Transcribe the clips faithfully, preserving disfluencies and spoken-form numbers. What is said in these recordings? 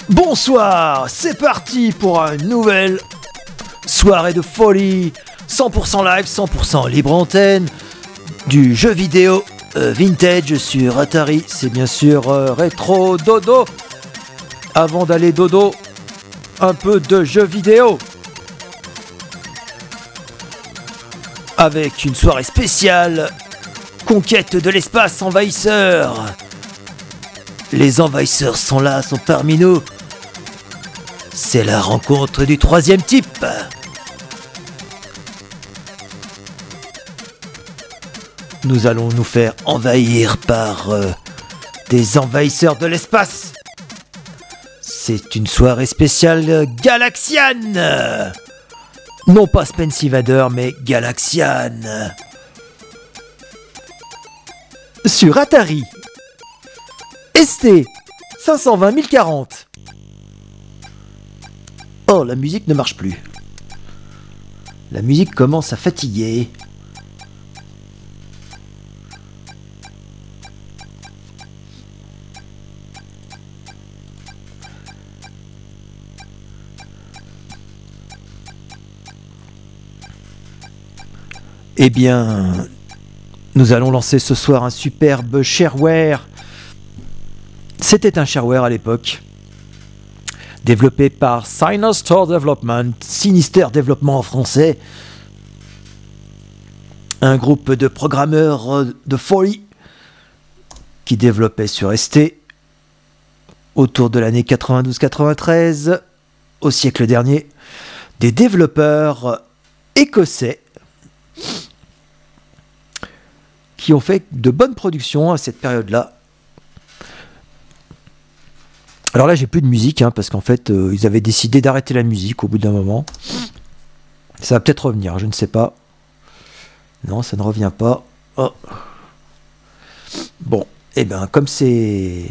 Bonsoir, c'est parti pour une nouvelle soirée de folie, cent pour cent live, cent pour cent libre antenne, du jeu vidéo euh, vintage sur Atari, c'est bien sûr euh, rétro dodo. Avant d'aller dodo, un peu de jeu vidéo. Avec une soirée spéciale, conquête de l'espace envahisseur. Les envahisseurs sont là, sont parmi nous. C'est la rencontre du troisième type. Nous allons nous faire envahir par euh, des envahisseurs de l'espace. C'est une soirée spéciale Galaxian. Non pas Space Invader, mais Galaxian. Sur Atari. S T cinq cent vingt mille quarante. Oh, la musique ne marche plus. La musique commence à fatiguer. Eh bien, nous allons lancer ce soir un superbe shareware. C'était un shareware à l'époque, développé par Sinostor Development, Sinister Développement en français, un groupe de programmeurs de folie qui développait sur S T autour de l'année quatre-vingt-douze quatre-vingt-treize, au siècle dernier, des développeurs écossais qui ont fait de bonnes productions à cette période-là. Alors là, j'ai plus de musique, hein, parce qu'en fait, euh, ils avaient décidé d'arrêter la musique au bout d'un moment. Ça va peut-être revenir, je ne sais pas. Non, ça ne revient pas. Oh. Bon, et eh bien, comme c'est...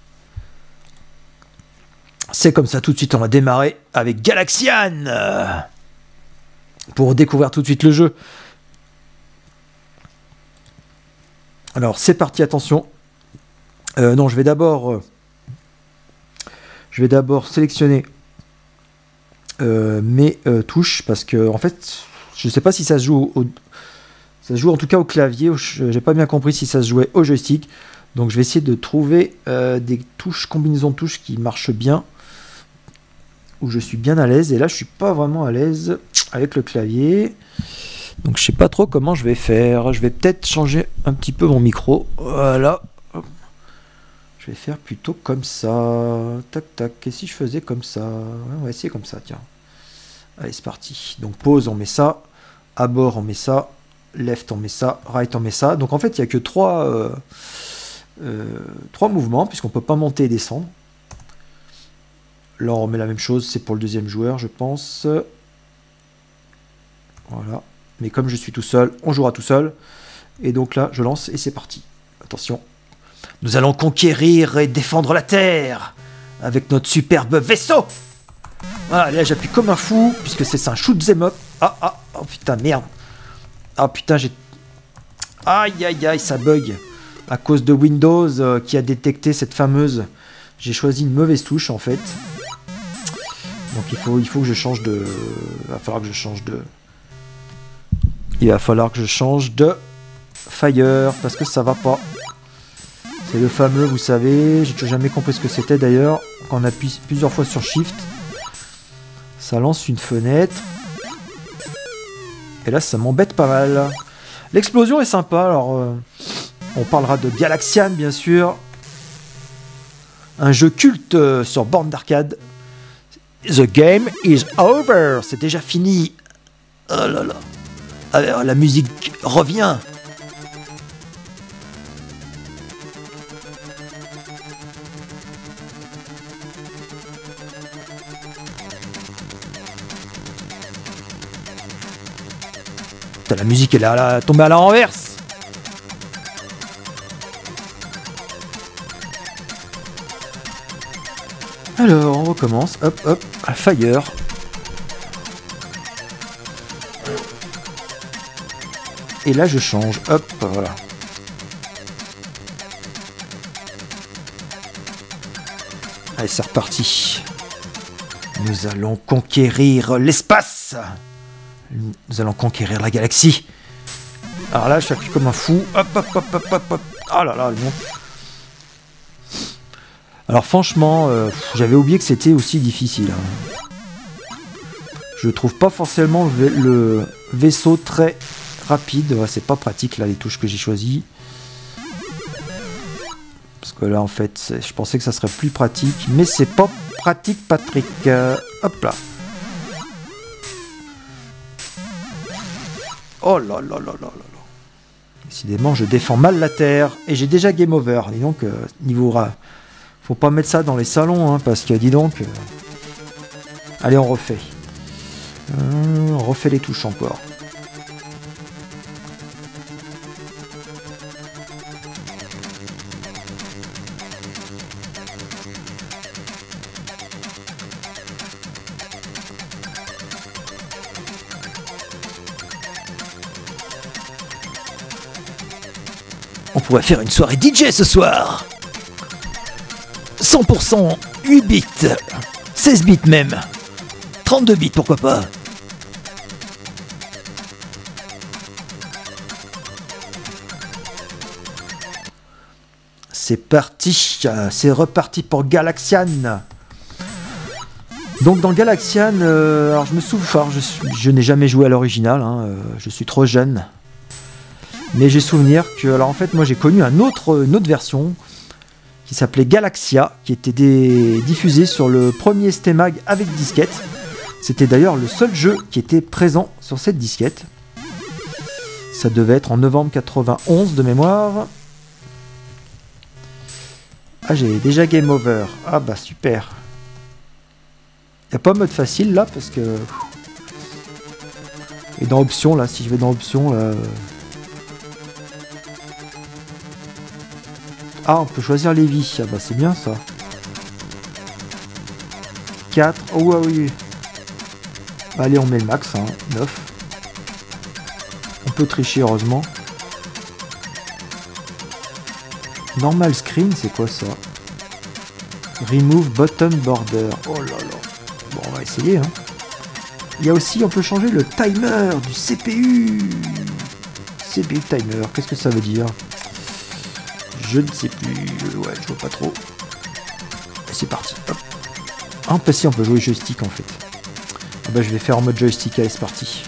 C'est comme ça, tout de suite, on va démarrer avec Galaxian euh, pour découvrir tout de suite le jeu. Alors, c'est parti, attention. Euh, non, je vais d'abord... Euh, Je vais d'abord sélectionner euh, mes euh, touches parce que en fait, je ne sais pas si ça se joue au, ça se joue en tout cas au clavier. J'ai pas bien compris si ça se jouait au joystick. Donc je vais essayer de trouver euh, des touches, combinaisons de touches qui marchent bien, où je suis bien à l'aise. Et là, je suis pas vraiment à l'aise avec le clavier. Donc je sais pas trop comment je vais faire. Je vais peut-être changer un petit peu mon micro. Voilà. Je vais faire plutôt comme ça. Tac, tac. Et si je faisais comme ça? On va essayer comme ça, tiens. Allez, c'est parti. Donc, pause, on met ça. À bord, on met ça. Left, on met ça. Right, on met ça. Donc, en fait, il n'y a que trois, euh, euh, trois mouvements, puisqu'on ne peut pas monter et descendre. Là, on met la même chose. C'est pour le deuxième joueur, je pense. Voilà. Mais comme je suis tout seul, on jouera tout seul. Et donc là, je lance et c'est parti. Attention. Nous allons conquérir et défendre la Terre avec notre superbe vaisseau. Voilà, là j'appuie comme un fou puisque c'est un shoot 'em up. Ah ah, oh putain, merde. Ah putain, j'ai... Aïe aïe aïe, ça bug. À cause de Windows euh, qui a détecté cette fameuse... J'ai choisi une mauvaise touche en fait. Donc il faut, il faut que je change de... Il va falloir que je change de... Il va falloir que je change de... Fire parce que ça va pas. C'est le fameux, vous savez, j'ai toujours jamais compris ce que c'était d'ailleurs. Quand on appuie plusieurs fois sur Shift, ça lance une fenêtre. Et là, ça m'embête pas mal. L'explosion est sympa, alors euh, on parlera de Galaxian, bien sûr. Un jeu culte euh, sur borne d'arcade. The game is over. C'est déjà fini. Oh là là. Alors, la musique revient. La musique elle est à la, tombée à la renverse. Alors on recommence. Hop hop. Fire. Et là je change. Hop voilà. Allez, c'est reparti. Nous allons conquérir l'espace. Nous allons conquérir la galaxie. Alors là, je suis comme un fou. Hop, hop, hop, hop, hop, hop. Oh là là, le monde. Alors franchement, euh, j'avais oublié que c'était aussi difficile. Hein. Je trouve pas forcément le, le vaisseau très rapide. Ouais, c'est pas pratique là les touches que j'ai choisies. Parce que là en fait, je pensais que ça serait plus pratique. Mais c'est pas pratique Patrick. Euh, hop là. Oh là là là là là là. Décidément, je défends mal la Terre. Et j'ai déjà game over. Dis donc, euh, niveau rat. Faut pas mettre ça dans les salons, hein, parce que dis donc... Euh... Allez, on refait. Euh, on refait les touches encore. On pourrait faire une soirée D J ce soir. cent pour cent huit bits, seize bits même, trente-deux bits pourquoi pas. C'est parti, c'est reparti pour Galaxian. Donc dans Galaxian, euh, alors je me souviens, je, je n'ai jamais joué à l'original, hein, euh, je suis trop jeune. Mais j'ai souvenir que, alors en fait moi j'ai connu un autre, une autre version qui s'appelait Galaxia, qui était des, diffusé sur le premier S T Mag avec disquette. C'était d'ailleurs le seul jeu qui était présent sur cette disquette. Ça devait être en novembre quatre-vingt-onze de mémoire. Ah, j'ai déjà game over. Ah bah super. Il n'y a pas mode facile là parce que... Et dans options là, si je vais dans options là... Ah, on peut choisir les vies. Ah bah c'est bien ça. quatre. Oh ouais, oui. Bah, allez, on met le max. Hein. neuf. On peut tricher, heureusement. Normal screen, c'est quoi ça? Remove bottom border. Oh là là. Bon, on va essayer. Hein. Il y a aussi, on peut changer le timer du C P U. C P U timer, qu'est-ce que ça veut dire? Je ne sais plus, ouais, je vois pas trop. Et c'est parti. Hop. Ah, bah si, on peut jouer joystick en fait. Ah bah je vais faire en mode joystick, allez, c'est parti.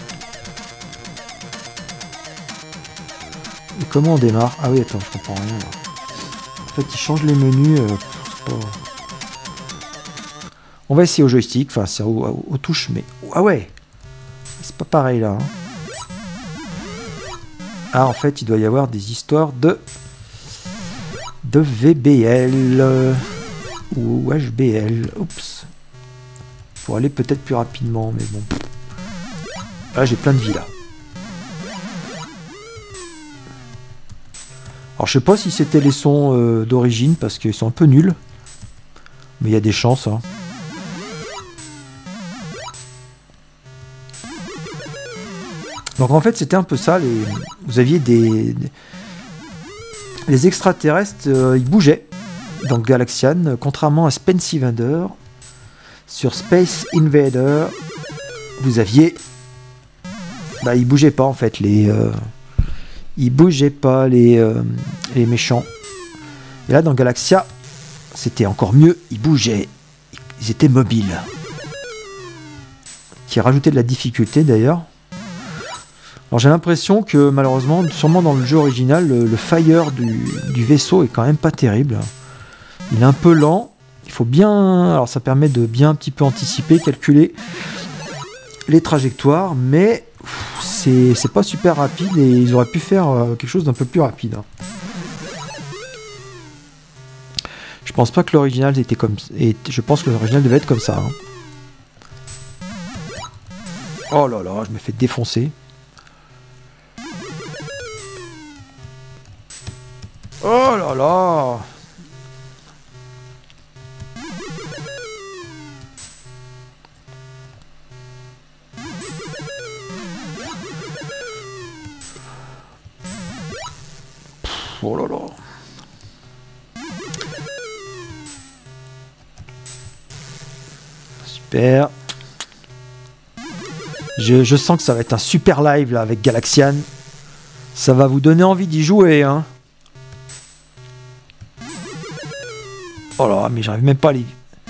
Et comment on démarre? Ah oui, attends, je comprends rien. Là. En fait, il change les menus. Euh, pas... On va essayer au joystick, enfin, c'est aux, aux touches, mais... Ah ouais, c'est pas pareil là. Hein. Ah, en fait, il doit y avoir des histoires de... de V B L euh, ou H B L, oups, pour aller peut-être plus rapidement, mais bon. Là, j'ai plein de vie là. Alors, je sais pas si c'était les sons euh, d'origine parce qu'ils sont un peu nuls, mais il y a des chances. Hein. Donc en fait, c'était un peu ça. Les... Vous aviez des, des... Les extraterrestres, euh, ils bougeaient dans Galaxian, euh, contrairement à Space Invader. Sur Space Invader, vous aviez... Bah, ils bougeaient pas, en fait, les... Euh... Ils bougeaient pas, les, euh... les méchants. Et là, dans Galaxia, c'était encore mieux, ils bougeaient. Ils étaient mobiles. Qui rajoutait de la difficulté, d'ailleurs. Alors j'ai l'impression que malheureusement, sûrement dans le jeu original, le, le fire du, du vaisseau est quand même pas terrible. Il est un peu lent. Il faut bien... Alors ça permet de bien un petit peu anticiper, calculer les trajectoires, mais c'est pas super rapide et ils auraient pu faire euh, quelque chose d'un peu plus rapide. Je pense pas que l'original était comme... Et je pense que l'original devait être comme ça. Hein. Oh là là, je me fais défoncer. Oh là là! Pff, oh là là! super. Je, je sens que ça va être un super live là avec Galaxian. Ça va vous donner envie d'y jouer, hein. Oh là, mais j'arrive même pas à les...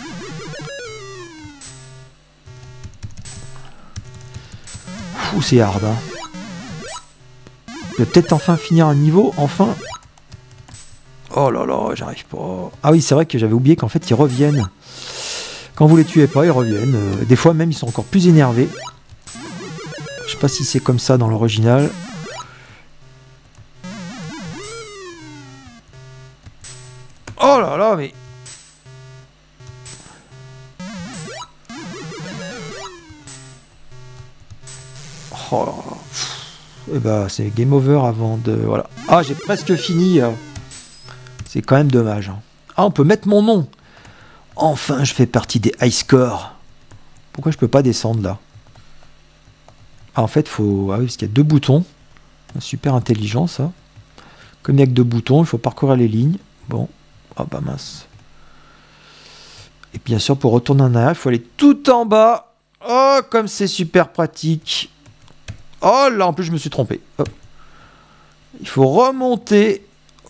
Fou, c'est hard, hein. Je vais peut-être enfin finir un niveau, enfin. Oh là là, j'arrive pas. Ah oui, c'est vrai que j'avais oublié qu'en fait, ils reviennent. Quand vous les tuez pas, ils reviennent. Euh, des fois, même, ils sont encore plus énervés. Je sais pas si c'est comme ça dans l'original. Oh là là, mais... Oh là là. Et bah, c'est game over avant de... Voilà. Ah, j'ai presque fini. C'est quand même dommage. Ah, on peut mettre mon nom. Enfin, je fais partie des high scores. Pourquoi je peux pas descendre là? Ah, en fait, faut... Ah oui, parce qu'il y a deux boutons. Super intelligent, ça. Comme il n'y a que deux boutons, il faut parcourir les lignes. Bon. Ah bah mince. Et bien sûr, pour retourner en arrière, il faut aller tout en bas. Oh, comme c'est super pratique. Oh là, en plus, je me suis trompé. Oh. Il faut remonter.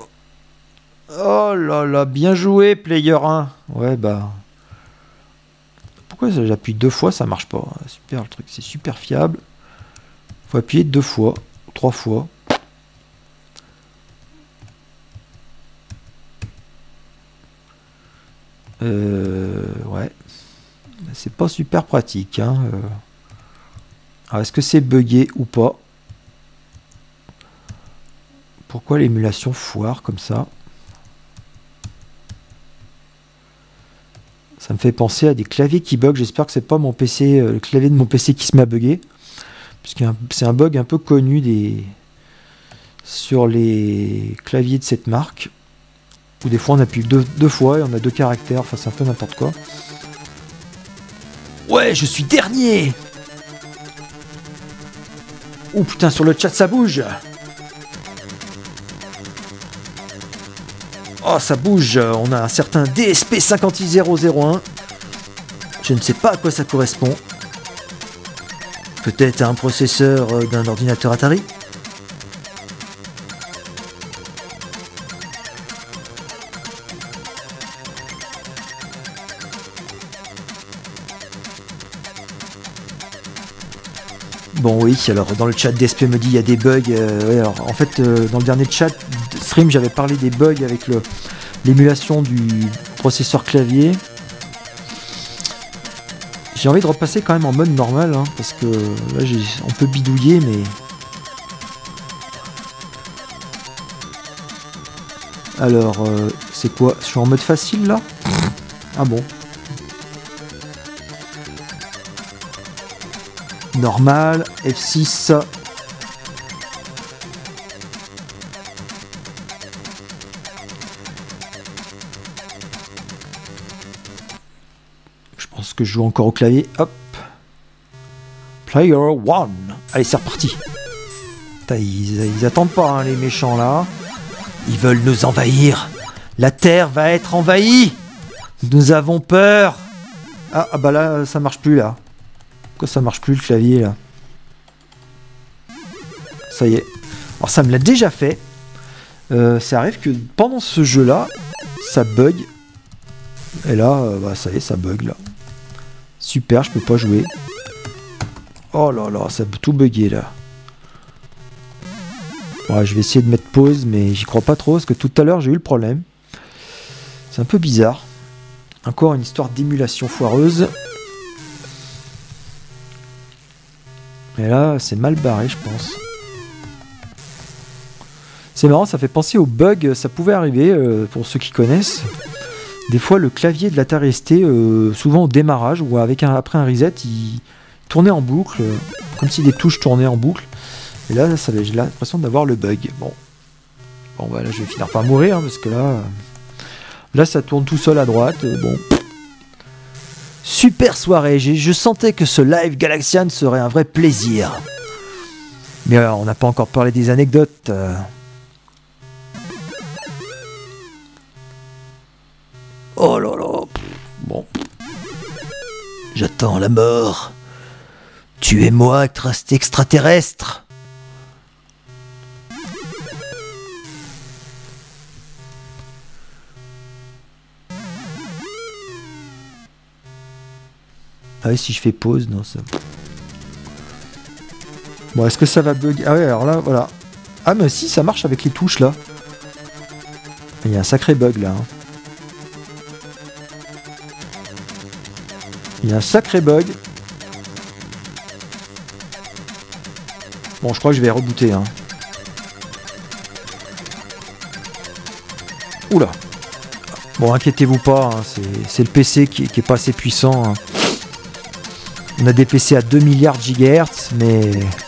Oh là là, bien joué, player un. Ouais, bah... Pourquoi j'appuie deux fois, ça marche pas? Super, le truc, c'est super fiable. Faut appuyer deux fois, trois fois. Euh... Ouais. C'est pas super pratique, hein. Euh... Alors, est-ce que c'est buggé ou pas? Pourquoi l'émulation foire comme ça? Ça me fait penser à des claviers qui bug. J'espère que c'est pas mon P C, euh, le clavier de mon P C qui se met à bugger. Puisque c'est un bug un peu connu des... sur les claviers de cette marque. Où des fois on appuie deux, deux fois et on a deux caractères. Enfin, c'est un peu n'importe quoi. Ouais, je suis dernier! Oh putain, sur le chat ça bouge! Oh, ça bouge! On a un certain D S P cinq six zéro zéro un. Je ne sais pas à quoi ça correspond. Peut-être à un processeur d'un ordinateur Atari? Bon oui, alors dans le chat D S P me dit il y a des bugs. Euh, ouais, alors, en fait, euh, dans le dernier chat stream, j'avais parlé des bugs avec le l'émulation du processeur clavier. J'ai envie de repasser quand même en mode normal, hein, parce que là, on peut bidouiller, mais... Alors, euh, c'est quoi? Je suis en mode facile, là? Ah bon? Normal, F six. Je pense que je joue encore au clavier. Hop. Player one. Allez, c'est reparti. Putain, ils, ils attendent pas, hein, les méchants, là. Ils veulent nous envahir. La Terre va être envahie. Nous avons peur. Ah, ah bah là, ça marche plus, là. Pourquoi ça marche plus le clavier là? Ça y est. Alors ça me l'a déjà fait. Euh, ça arrive que pendant ce jeu là, ça bug. Et là, euh, bah ça y est, ça bug là. Super, je peux pas jouer. Oh là là, ça a tout bugué là. Ouais, je vais essayer de mettre pause, mais j'y crois pas trop parce que tout à l'heure j'ai eu le problème. C'est un peu bizarre. Encore une histoire d'émulation foireuse. Et là, c'est mal barré, je pense. C'est marrant, ça fait penser au bug, ça pouvait arriver, euh, pour ceux qui connaissent. Des fois, le clavier de l'Atari S T, euh, souvent au démarrage, ou avec un, après un reset, il tournait en boucle, euh, comme si des touches tournaient en boucle. Et là, ça, j'ai l'impression d'avoir le bug. Bon, bon bah là, je vais finir par mourir, hein, parce que là, euh, là, ça tourne tout seul à droite. Euh, bon. Super soirée, je sentais que ce live Galaxian serait un vrai plaisir. Mais alors, on n'a pas encore parlé des anecdotes. Euh... Oh là là. Bon. J'attends la mort. Tuez-moi, extraterrestre. Ah oui, si je fais pause, non, ça... Bon, est-ce que ça va bug? Ah ouais, alors là, voilà. Ah mais si, ça marche avec les touches, là. Il y a un sacré bug, là. Hein. Il y a un sacré bug. Bon, je crois que je vais rebooter. Hein. Oula. Bon, inquiétez-vous pas, hein, c'est le P C qui, qui est pas assez puissant. Hein. On a des P C à deux milliards de gigahertz, mais...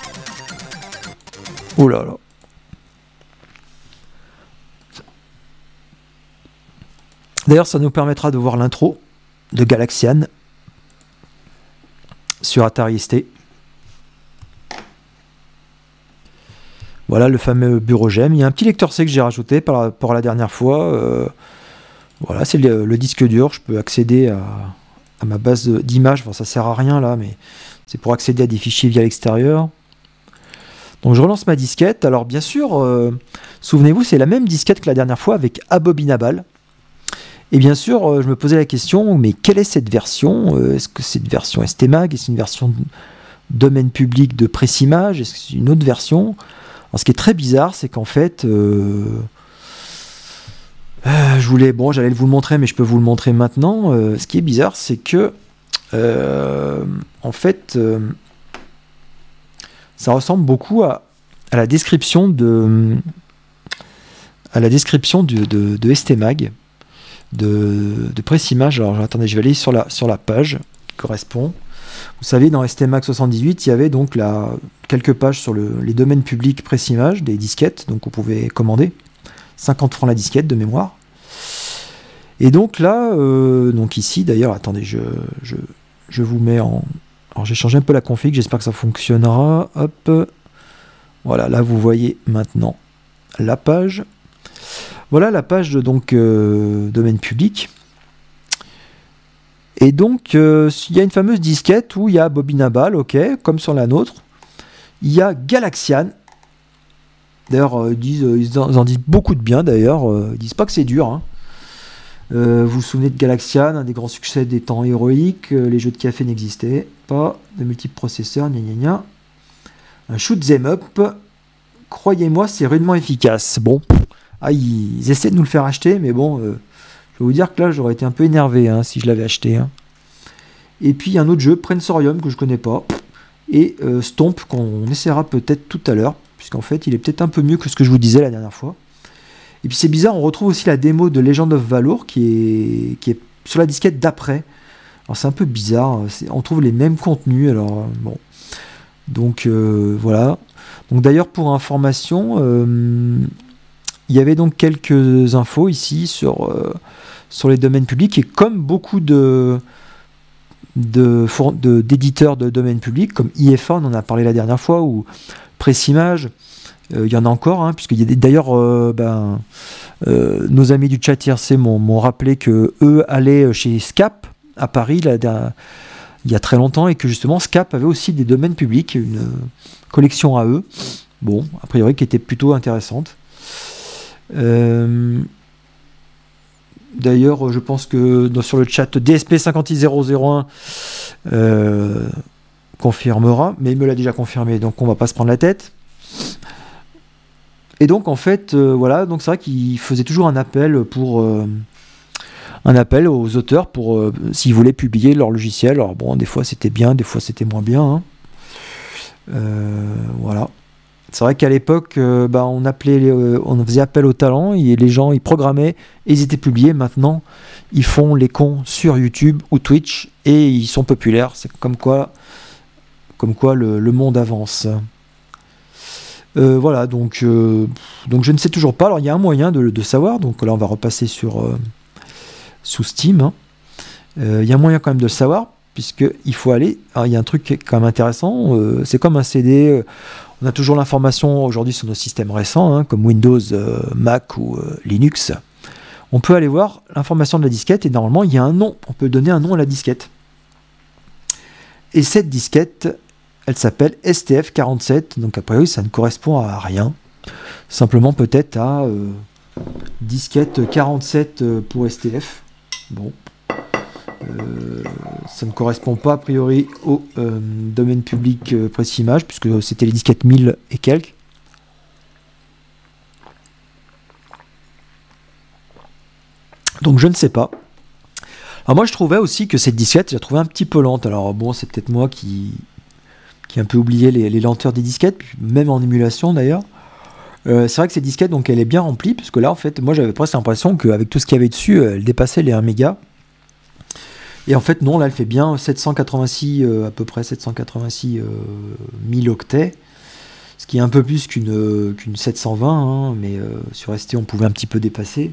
Oh là là. D'ailleurs, ça nous permettra de voir l'intro de Galaxian sur Atari S T. Voilà le fameux bureau GEM. Il y a un petit lecteur C que j'ai rajouté par rapport à la dernière fois. Euh, voilà, c'est le, le disque dur. Je peux accéder à, à ma base d'images. Enfin, ça sert à rien là, mais c'est pour accéder à des fichiers via l'extérieur. Donc je relance ma disquette. Alors bien sûr, euh, souvenez-vous, c'est la même disquette que la dernière fois avec Abominable. Et bien sûr, euh, je me posais la question, mais quelle est cette version? euh, Est-ce que c'est une version S T Mag? Est-ce que c'est une version domaine public de Pressimage? Est-ce que c'est une autre version? Alors, ce qui est très bizarre, c'est qu'en fait, euh, euh, je voulais, bon, j'allais vous le montrer, mais je peux vous le montrer maintenant. Euh, ce qui est bizarre, c'est que, euh, en fait, euh, ça ressemble beaucoup à, à la description de, à la description de, de, de S T Mag, de, de Pressimage. Alors, attendez, je vais aller sur la, sur la page qui correspond. Vous savez, dans S T Mag soixante-dix-huit, il y avait donc la, quelques pages sur le, les domaines publics Pressimage, des disquettes, donc on pouvait commander. cinquante francs la disquette de mémoire. Et donc là, euh, donc ici d'ailleurs, attendez, je, je, je vous mets en... Alors j'ai changé un peu la config, j'espère que ça fonctionnera. Hop. Voilà, là vous voyez maintenant la page. Voilà la page de donc, euh, domaine public. Et donc, euh, il y a une fameuse disquette où il y a Abominable, ok, comme sur la nôtre. Il y a Galaxian. D'ailleurs, euh, ils, ils en disent beaucoup de bien, d'ailleurs. Euh, ils disent pas que c'est dur. Hein. Euh, vous vous souvenez de Galaxian, un des grands succès des temps héroïques. Euh, les jeux de café n'existaient pas. De multiples processeurs, gna gna gna. Un shoot them up. Croyez-moi, c'est rudement efficace. Bon, ah, ils essaient de nous le faire acheter, mais bon... Euh, je vais vous dire que là, j'aurais été un peu énervé hein, si je l'avais acheté. Hein. Et puis, il y a un autre jeu, Prensorium, que je connais pas. Et euh, Stomp, qu'on essaiera peut-être tout à l'heure. Puisqu'en fait, il est peut-être un peu mieux que ce que je vous disais la dernière fois. Et puis, c'est bizarre, on retrouve aussi la démo de Legend of Valor, qui est, qui est sur la disquette d'après. Alors, c'est un peu bizarre. On trouve les mêmes contenus. Alors, euh, bon. Donc, euh, voilà. Donc, d'ailleurs, pour information... Euh, il y avait donc quelques infos ici sur, euh, sur les domaines publics et comme beaucoup de d'éditeurs de, de, de domaines publics comme I F A, on en a parlé la dernière fois, ou Pressimage, euh, il y en a encore, hein, puisqu'il y a d'ailleurs euh, ben, euh, nos amis du chat I R C m'ont rappelé que eux allaient chez Scap à Paris là, il y a très longtemps et que justement Scap avait aussi des domaines publics, une collection à eux, bon, a priori qui était plutôt intéressante. Euh, D'ailleurs, je pense que dans, sur le chat D S P cinq six zéro zéro un euh, confirmera, mais il me l'a déjà confirmé, donc on va pas se prendre la tête. Et donc en fait, euh, voilà, donc c'est vrai qu'il faisait toujours un appel pour euh, un appel aux auteurs pour euh, s'ils voulaient publier leur logiciel. Alors bon, des fois c'était bien, des fois c'était moins bien. Hein. Euh, voilà. C'est vrai qu'à l'époque, euh, bah, on appelait, les, euh, on faisait appel aux talents et les gens ils programmaient et ils étaient publiés. Maintenant, ils font les cons sur YouTube ou Twitch et ils sont populaires. C'est comme quoi, comme quoi le, le monde avance. Euh, voilà, donc, euh, donc je ne sais toujours pas. Alors il y a un moyen de, de savoir. Donc là, on va repasser sur euh, sous Steam. Hein. Euh, il y a un moyen quand même de le savoir puisqu'il faut aller. Alors, il y a un truc qui est quand même intéressant. Euh, c'est comme un C D. Euh, On a toujours l'information aujourd'hui sur nos systèmes récents, hein, comme Windows, euh, Mac ou euh, Linux. On peut aller voir l'information de la disquette et normalement il y a un nom. On peut donner un nom à la disquette. Et cette disquette, elle s'appelle S T F quarante-sept, donc a priori ça ne correspond à rien. Simplement peut-être à euh, disquette quarante-sept pour S T F. Bon. Euh, ça ne correspond pas a priori au euh, domaine public euh, Press'Image, puisque c'était les disquettes mille et quelques. Donc je ne sais pas. Alors moi je trouvais aussi que cette disquette, je la trouvais un petit peu lente. Alors bon, c'est peut-être moi qui, qui ai un peu oublié les, les lenteurs des disquettes, même en émulation d'ailleurs. Euh, c'est vrai que cette disquette, donc elle est bien remplie, parce que là en fait, moi j'avais presque l'impression qu'avec tout ce qu'il y avait dessus, elle dépassait les un méga. Et en fait non, là elle fait bien sept cent quatre-vingt-six, euh, à peu près sept cent quatre-vingt-six euh, mille octets, ce qui est un peu plus qu'une euh, qu'une sept cent vingt, hein, mais euh, sur S T on pouvait un petit peu dépasser.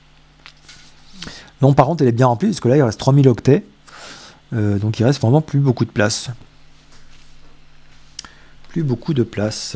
Non, par contre elle est bien remplie, parce que là il reste trois mille octets, euh, donc il reste vraiment plus beaucoup de place. Plus beaucoup de place.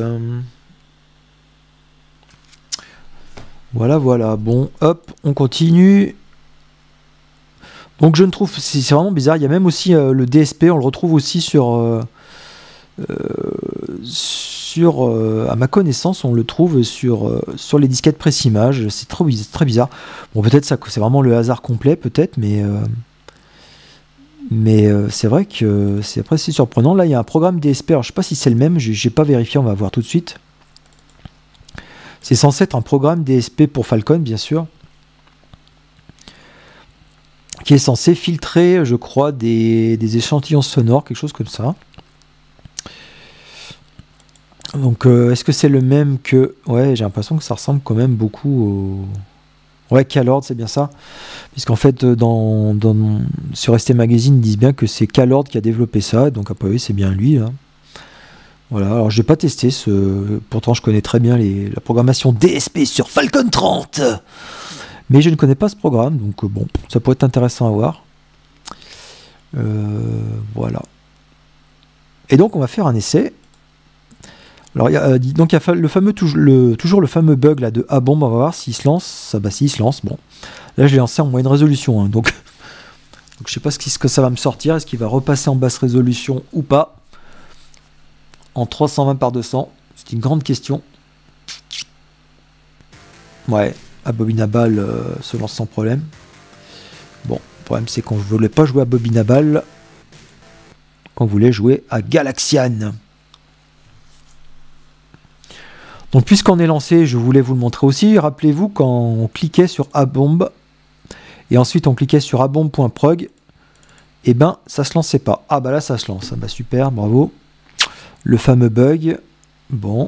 Voilà, voilà, bon, hop, on continue. Donc je ne trouve, c'est vraiment bizarre, il y a même aussi euh, le D S P, on le retrouve aussi sur, euh, euh, sur euh, à ma connaissance, on le trouve sur, euh, sur les disquettes Press'Image, c'est trop très bizarre. Bon, peut-être ça, c'est vraiment le hasard complet, peut-être, mais, euh, mais euh, c'est vrai que c'est après c'est surprenant. Là, il y a un programme D S P, alors je ne sais pas si c'est le même, je n'ai pas vérifié, on va voir tout de suite. C'est censé être un programme D S P pour Falcon, bien sûr, qui est censé filtrer, je crois, des, des échantillons sonores, quelque chose comme ça. Donc, euh, est-ce que c'est le même que... Ouais, j'ai l'impression que ça ressemble quand même beaucoup au... Ouais, Calord, c'est bien ça. Puisqu'en fait, dans, dans, sur S T Magazine, ils disent bien que c'est Calord qui a développé ça, donc après, oui, c'est bien lui, là. Voilà, alors je n'ai pas testé, ce... pourtant je connais très bien les... la programmation D S P sur Falcon trente. Mais je ne connais pas ce programme, donc euh, bon, ça pourrait être intéressant à voir. Euh, voilà. Et donc on va faire un essai. Alors il y a, euh, donc il y a le fameux, le, toujours le fameux bug là de ah bon, on va voir s'il se lance. Ça, bah s'il se lance, bon. Là je l'ai lancé en moyenne résolution, hein, donc, donc je sais pas ce, qui, ce que ça va me sortir. Est-ce qu'il va repasser en basse résolution ou pas? En trois cent vingt par deux cents, c'est une grande question. Ouais. À bobine à balle euh, se lance sans problème. Bon, le problème c'est qu'on ne voulait pas jouer à bobine à balle, qu'on voulait jouer à Galaxian. Donc puisqu'on est lancé, je voulais vous le montrer aussi. Rappelez-vous quand on cliquait sur abomb et ensuite on cliquait sur abomb point prog, et ben ça se lançait pas. Ah bah là ça se lance. Ah bah super, bravo. Le fameux bug. Bon.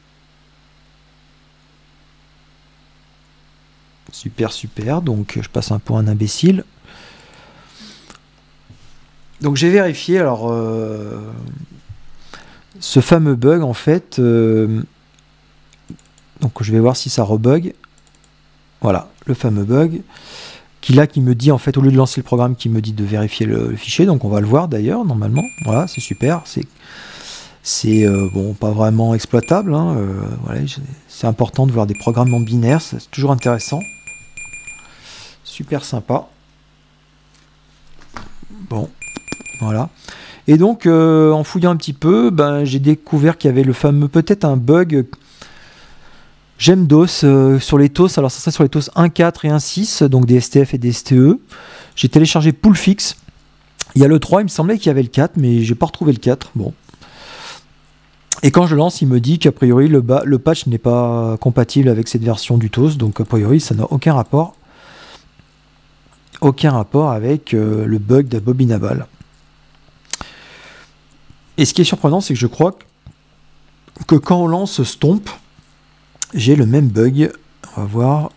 Super, super. Donc, je passe un pour un imbécile. Donc, j'ai vérifié. Alors, euh, ce fameux bug, en fait... Euh, donc, je vais voir si ça rebug. Voilà, le fameux bug. Qui, là, qui me dit, en fait, au lieu de lancer le programme, qui me dit de vérifier le, le fichier. Donc, on va le voir, d'ailleurs, normalement. Voilà, c'est super. C'est... C'est euh, bon, pas vraiment exploitable. Hein, euh, voilà, c'est important de voir des programmes en binaire, c'est toujours intéressant. Super sympa. Bon, voilà. Et donc, euh, en fouillant un petit peu, ben, j'ai découvert qu'il y avait le fameux, peut-être un bug GemDOS euh, sur les T O S. Alors, ça serait sur les T O S un point quatre et un point six, donc des S T F et des S T E. J'ai téléchargé Poolfix. Il y a le trois, il me semblait qu'il y avait le quatre, mais j'ai pas retrouvé le quatre. Bon. Et quand je lance, il me dit qu'a priori le, le patch n'est pas compatible avec cette version du T O S, donc a priori ça n'a aucun rapport, aucun rapport avec euh, le bug de bobine à balle. Et ce qui est surprenant, c'est que je crois que quand on lance Stomp, j'ai le même bug. On va voir.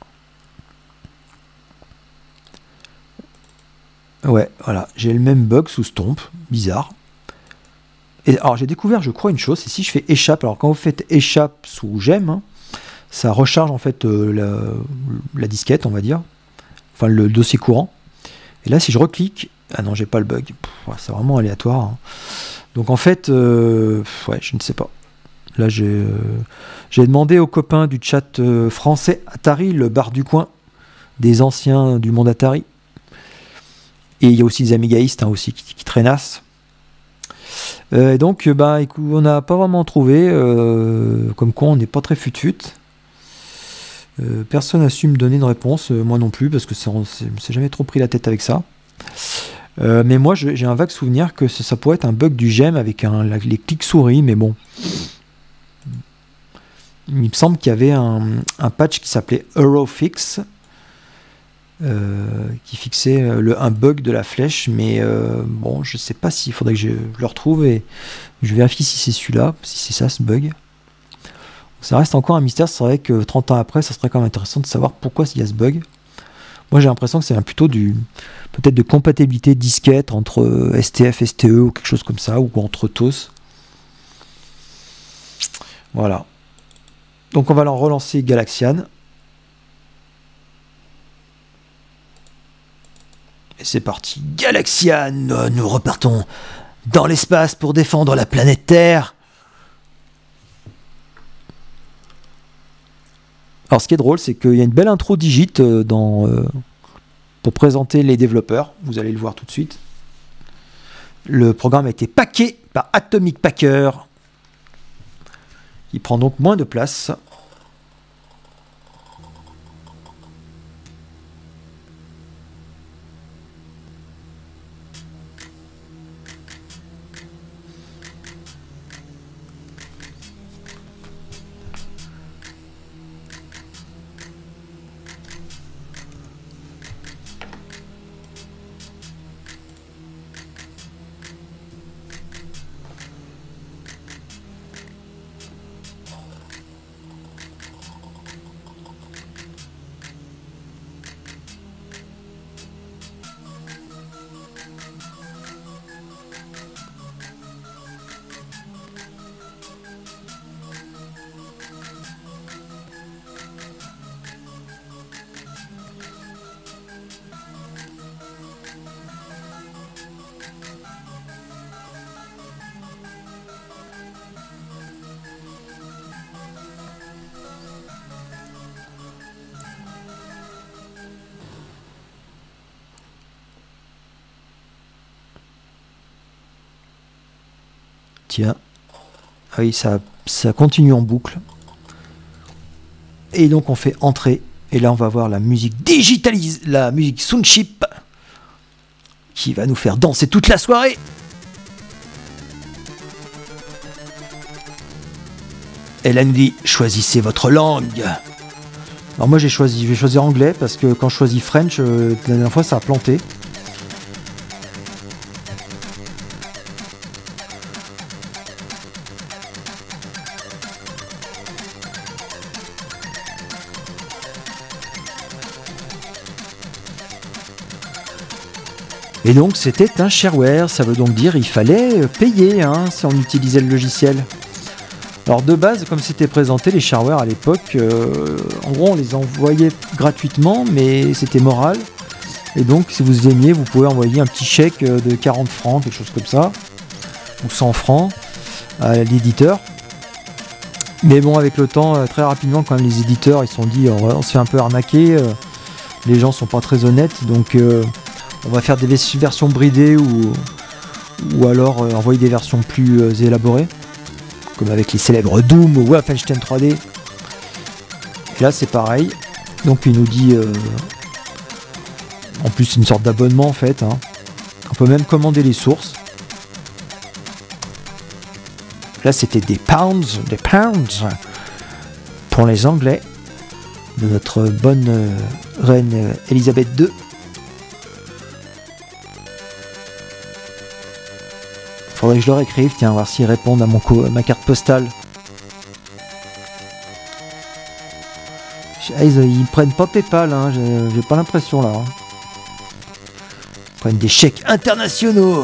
Ouais, voilà, j'ai le même bug sous Stomp, bizarre. Et alors j'ai découvert, je crois, une chose, c'est si je fais échappe, alors quand vous faites échappe sous gem, hein, ça recharge en fait euh, la, la disquette, on va dire, enfin le dossier courant. Et là si je reclique, ah non j'ai pas le bug, c'est vraiment aléatoire. Hein. Donc en fait, euh, ouais je ne sais pas. Là j'ai euh, j'ai demandé aux copains du chat euh, français Atari, le bar du coin, des anciens du monde Atari. Et il y a aussi des amigaïstes hein, aussi qui, qui traînassent. Euh, et donc, euh, bah, écoute, on n'a pas vraiment trouvé. Euh, comme quoi, on n'est pas très fut-fut. Euh, personne n'a su me donner une réponse, euh, moi non plus, parce que ça, on s'est jamais trop pris la tête avec ça. Euh, mais moi, j'ai un vague souvenir que ça pourrait être un bug du gemme avec un, la, les clics souris, mais bon. Il me semble qu'il y avait un, un patch qui s'appelait Eurofix, euh, qui fixait le, un bug de la flèche, mais euh, bon, je sais pas s'il faudrait que je, je le retrouve et je vérifie si c'est celui-là, si c'est ça ce bug. Ça reste encore un mystère, c'est vrai que trente ans après, ça serait quand même intéressant de savoir pourquoi il y a ce bug. Moi j'ai l'impression que c'est plutôt du peut-être de compatibilité disquette entre S T F, S T E ou quelque chose comme ça, ou entre T O S. Voilà. Donc on va leur relancer Galaxian. Et c'est parti. Galaxian, nous repartons dans l'espace pour défendre la planète Terre. Alors ce qui est drôle, c'est qu'il y a une belle intro digit dans, euh, pour présenter les développeurs. Vous allez le voir tout de suite. Le programme a été packé par Atomic Packer. Il prend donc moins de place. Tiens, ah oui, ça, ça continue en boucle. Et donc on fait entrer. Et là on va voir la musique digitalise, la musique Soundchip, qui va nous faire danser toute la soirée. Et là nous dit, choisissez votre langue. Alors moi j'ai choisi, je vais choisir anglais parce que quand je choisis French, euh, la dernière fois ça a planté. Et donc c'était un shareware, ça veut donc dire il fallait payer hein, si on utilisait le logiciel. Alors de base, comme c'était présenté, les shareware à l'époque, euh, en gros on les envoyait gratuitement, mais c'était moral. Et donc si vous aimiez, vous pouvez envoyer un petit chèque de quarante francs, quelque chose comme ça, ou cent francs à l'éditeur. Mais bon, avec le temps, très rapidement, quand même, les éditeurs ils se sont dit on, on se fait un peu arnaquer, euh, les gens sont pas très honnêtes, donc euh, on va faire des versions bridées ou, ou alors euh, envoyer des versions plus euh, élaborées, comme avec les célèbres Doom ou Wolfenstein trois D. Et là c'est pareil, donc il nous dit euh, en plus c'est une sorte d'abonnement en fait, hein. On peut même commander les sources. Là c'était des pounds, des pounds pour les Anglais de notre bonne euh, reine euh, Elisabeth deux. Faudrait que je leur écrive, tiens, voir s'ils répondent à, mon co à ma carte postale. Ah, ils, ils prennent pas PayPal, hein, j'ai pas l'impression là. Hein. Ils prennent des chèques internationaux.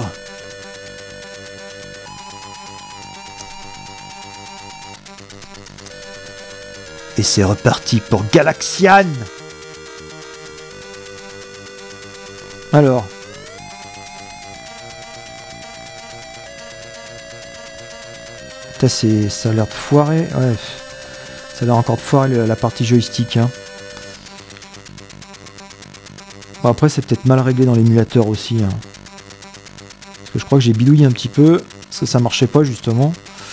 Et c'est reparti pour Galaxian. Alors. C'est, ça a l'air de foirer. Ouais. Ça a l'air encore de foirer la partie joystick. Hein. Bon, après, c'est peut-être mal réglé dans l'émulateur aussi. Hein. Parce que je crois que j'ai bidouillé un petit peu. parce que ça marchait pas justement.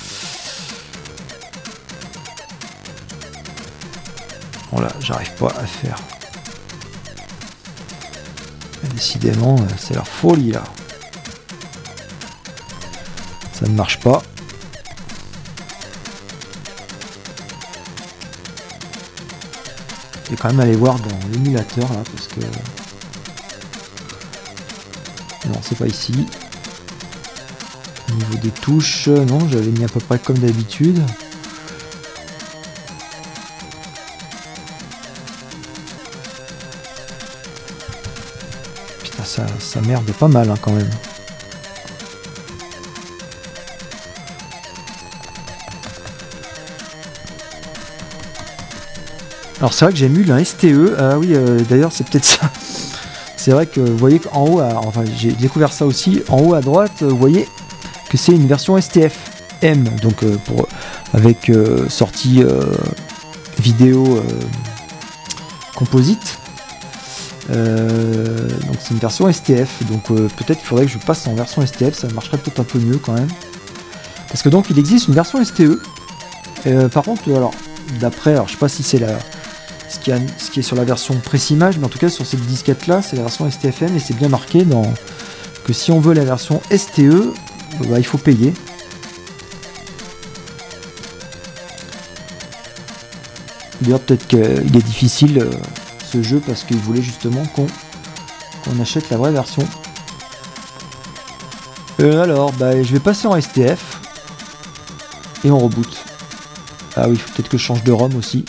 Voilà, j'arrive pas à faire. Décidément, c'est la folie là. Ça ne marche pas. Je vais quand même aller voir dans l'émulateur là parce que. Non, c'est pas ici. Au niveau des touches, non, j'avais mis à peu près comme d'habitude. Putain, ça, ça merde pas mal hein, quand même. Alors c'est vrai que j'émule un S T E. Ah oui, euh, d'ailleurs c'est peut-être ça. C'est vrai que vous voyez qu'en haut, à, enfin j'ai découvert ça aussi, en haut à droite, vous voyez que c'est une version S T F M, donc euh, pour, avec euh, sortie euh, vidéo euh, composite. Euh, donc c'est une version S T F, donc euh, peut-être qu'il faudrait que je passe en version S T F, ça marcherait peut-être un peu mieux quand même. Parce que donc il existe une version S T E. Euh, par contre, alors d'après, alors je sais pas si c'est la ce qui, a, ce qui est sur la version Pressimage, mais en tout cas sur cette disquette là, c'est la version S T F M et c'est bien marqué dans que si on veut la version S T E, bah, il faut payer. D'ailleurs peut-être qu'il est difficile euh, ce jeu parce qu'il voulait justement qu'on qu'on achète la vraie version. Euh, alors, bah, je vais passer en S T F et on reboot. Ah oui, il faut peut-être que je change de ROM aussi.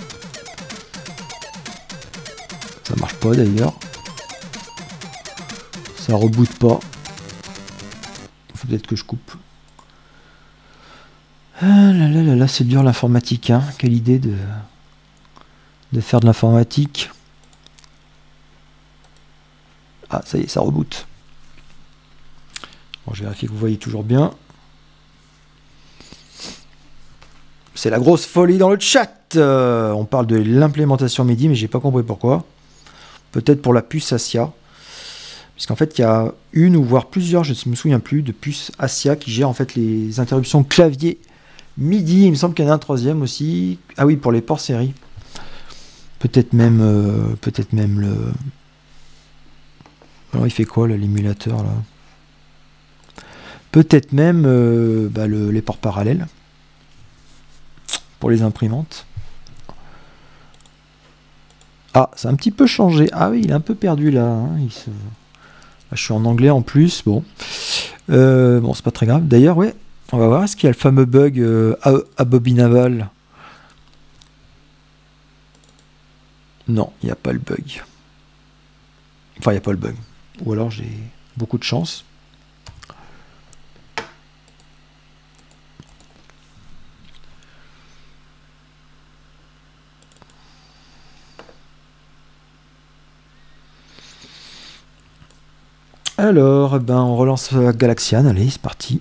Ça marche pas d'ailleurs. Ça reboot pas. Faut peut-être que je coupe. Ah là là là là, c'est dur l'informatique, hein. Quelle idée de, de faire de l'informatique. Ah, ça y est, ça reboot. Bon, je vérifie que vous voyez toujours bien. C'est la grosse folie dans le chat. Euh, on parle de l'implémentation MIDI, mais j'ai pas compris pourquoi. Peut-être pour la puce ASIA. Puisqu'en fait, il y a une ou voire plusieurs, je ne me souviens plus, de puces ASIA qui gèrent en fait les interruptions clavier MIDI. Il me semble qu'il y en a un troisième aussi. Ah oui, pour les ports série. Peut-être même, euh, peut-être même le. Alors, il fait quoi là, l'émulateur là? Peut-être même euh, bah, le, les ports parallèles pour les imprimantes. Ah, ça a un petit peu changé. Ah oui, il est un peu perdu là. Hein. Il se... Je suis en anglais en plus. Bon, euh, bon, c'est pas très grave. D'ailleurs, ouais, on va voir. Est-ce qu'il y a le fameux bug euh, abominable? Non, il n'y a pas le bug. Enfin, il n'y a pas le bug. Ou alors j'ai beaucoup de chance. Alors, ben, on relance Galaxian. Allez, c'est parti.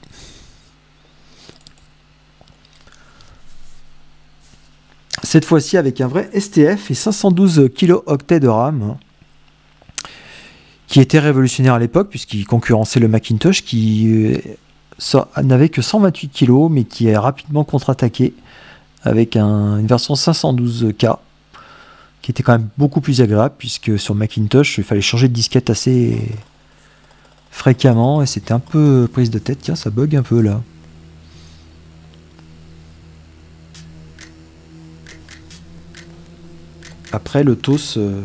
Cette fois-ci avec un vrai S T F et cinq cent douze kilooctets de RAM, qui était révolutionnaire à l'époque puisqu'il concurrençait le Macintosh qui euh, n'avait que cent vingt-huit kilos mais qui est rapidement contre-attaqué avec un, une version cinq cent douze K qui était quand même beaucoup plus agréable puisque sur Macintosh il fallait changer de disquette assez fréquemment et c'était un peu prise de tête. Tiens, ça bug un peu là. Après le T O S euh...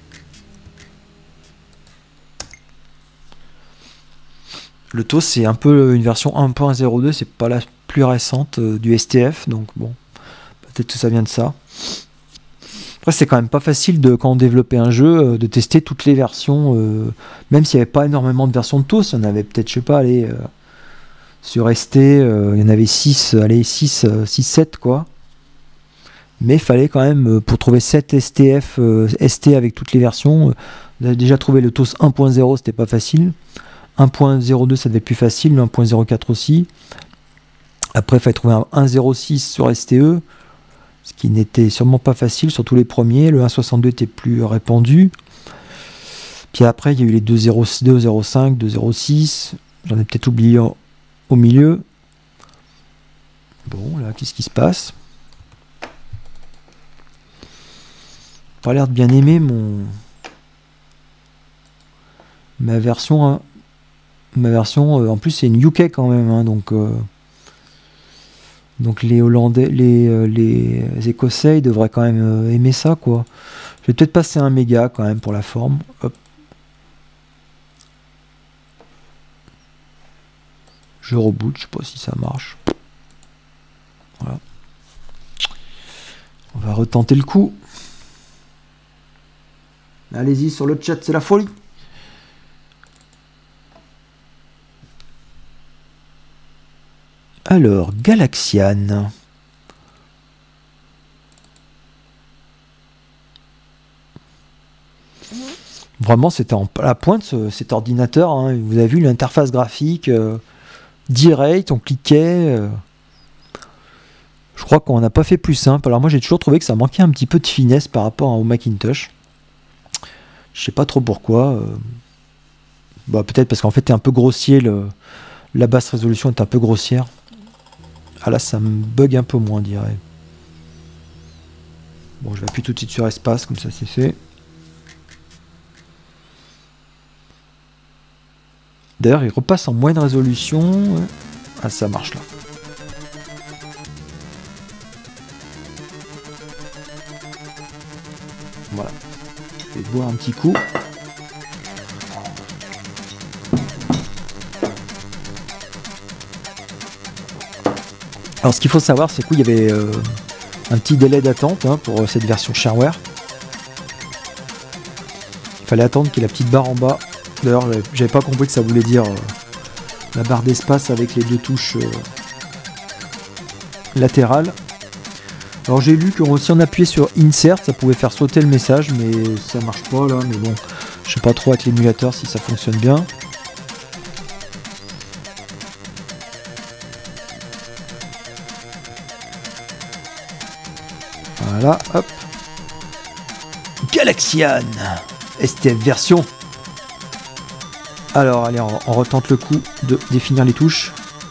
le T O S c'est un peu une version un point zéro deux, c'est pas la plus récente euh, du S T F, donc bon, peut-être que ça vient de ça. Après c'est quand même pas facile de, quand on développait un jeu, euh, de tester toutes les versions, euh, même s'il n'y avait pas énormément de versions de T O S, il y en avait peut-être, je sais pas, allez, euh, sur S T, euh, il y en avait six, allez, six, sept quoi. Mais il fallait quand même, pour trouver sept S T F, euh, S T avec toutes les versions, euh, déjà trouver le T O S un point zéro, c'était pas facile. un point zéro deux, ça devait être plus facile, le un point zéro quatre aussi. Après, il fallait trouver un un point zéro six sur S T E, ce qui n'était sûrement pas facile, surtout les premiers. Le un point soixante-deux était plus répandu. Puis après, il y a eu les deux point zéro cinq, deux point zéro six, j'en ai peut-être oublié au, au milieu. Bon, là, qu'est-ce qui se passe? Pas l'air de bien aimer mon... Ma version... Hein. Ma version, euh, en plus, c'est une U K quand même, hein, donc... Euh... Donc les Hollandais, les, euh, les Écossais, ils devraient quand même euh, aimer ça, quoi. Je vais peut-être passer un méga, quand même, pour la forme. Hop. Je reboot, je sais pas si ça marche. Voilà. On va retenter le coup. Allez-y sur le chat, c'est la folie. Alors, Galaxian. Vraiment, c'était en la pointe ce, cet ordinateur. Hein. Vous avez vu l'interface graphique euh, direct, on cliquait. Euh, je crois qu'on n'a pas fait plus simple. Alors moi, j'ai toujours trouvé que ça manquait un petit peu de finesse par rapport au Macintosh. Je sais pas trop pourquoi. Euh, bah, peut-être parce qu'en fait, c'est un peu grossier. Le, la basse résolution est un peu grossière. Ah là, ça me bug un peu moins, je dirais. Bon, je vais appuyer tout de suite sur espace, comme ça c'est fait. D'ailleurs, il repasse en moyenne résolution. Ah, ça marche là. Voilà. Je vais boire un petit coup. Alors ce qu'il faut savoir, c'est qu'il y avait euh, un petit délai d'attente hein, pour cette version shareware. Il fallait attendre qu'il y ait la petite barre en bas. D'ailleurs, j'avais pas compris que ça voulait dire euh, la barre d'espace avec les deux touches euh, latérales. Alors j'ai lu que si on appuyait sur Insert, ça pouvait faire sauter le message, mais ça marche pas là. Mais bon, je sais pas trop avec l'émulateur si ça fonctionne bien. Voilà, hop. Galaxian S T F version. Alors, allez, on, on retente le coup de définir les touches.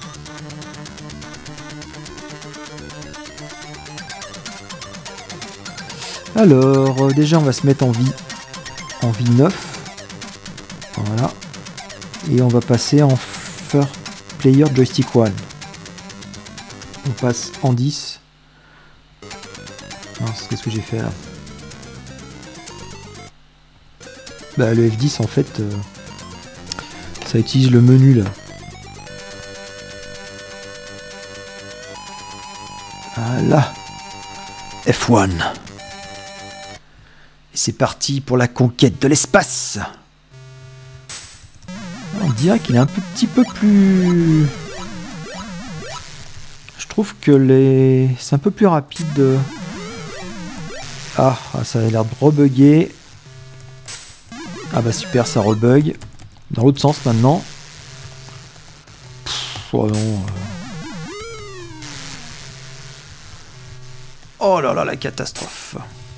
Alors, euh, déjà, on va se mettre en vie, en vie neuf. Voilà. Et on va passer en First Player Joystick un. On passe en dix. Qu'est-ce que j'ai fait là? Bah, le F dix en fait euh, ça utilise le menu là. Voilà. F un. Et c'est parti pour la conquête de l'espace. On dirait qu'il est un petit peu plus... Je trouve que les... c'est un peu plus rapide. Ah, ça a l'air de rebugger. Ah bah super, ça rebug. Dans l'autre sens maintenant. Pff, oh non. Euh... Oh là là, la catastrophe.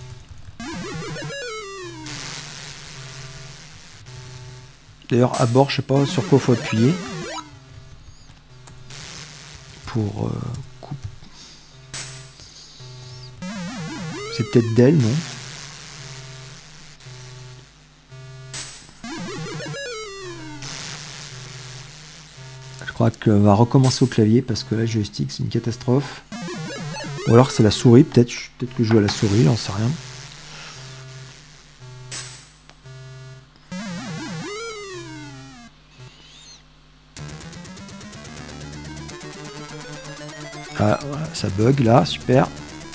D'ailleurs, à bord, je sais pas sur quoi faut appuyer. Pour... Euh, couper. C'est peut-être d'elle, non? Je crois qu'on va recommencer au clavier parce que là, le joystick, c'est une catastrophe. Ou alors c'est la souris, peut-être. Peut-être que je joue à la souris, j'en sais rien. Ah, voilà, ça bug là, super.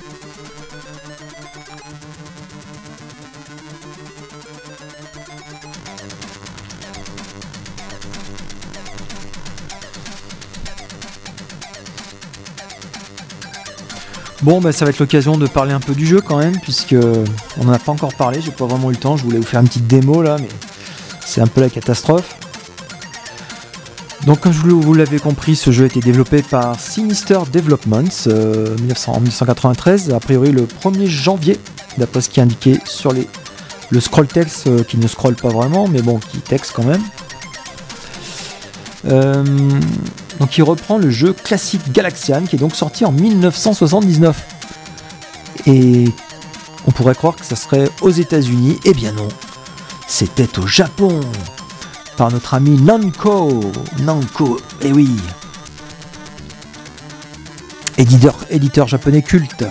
Bon, bah, ça va être l'occasion de parler un peu du jeu quand même, puisque on n'en a pas encore parlé, j'ai pas vraiment eu le temps, je voulais vous faire une petite démo là, mais c'est un peu la catastrophe. Donc comme je vous l'avez compris, ce jeu a été développé par Sinister Developments euh, en mille neuf cent quatre-vingt-treize, a priori le premier janvier, d'après ce qui est indiqué sur les, le scroll text, euh, qui ne scrolle pas vraiment, mais bon, qui texte quand même. Euh, Donc il reprend le jeu classique Galaxian qui est donc sorti en mille neuf cent soixante-dix-neuf. Et on pourrait croire que ça serait aux États-Unis. Eh bien non, c'était au Japon par notre ami Namco. Namco, eh oui. Éditeur, éditeur japonais culte.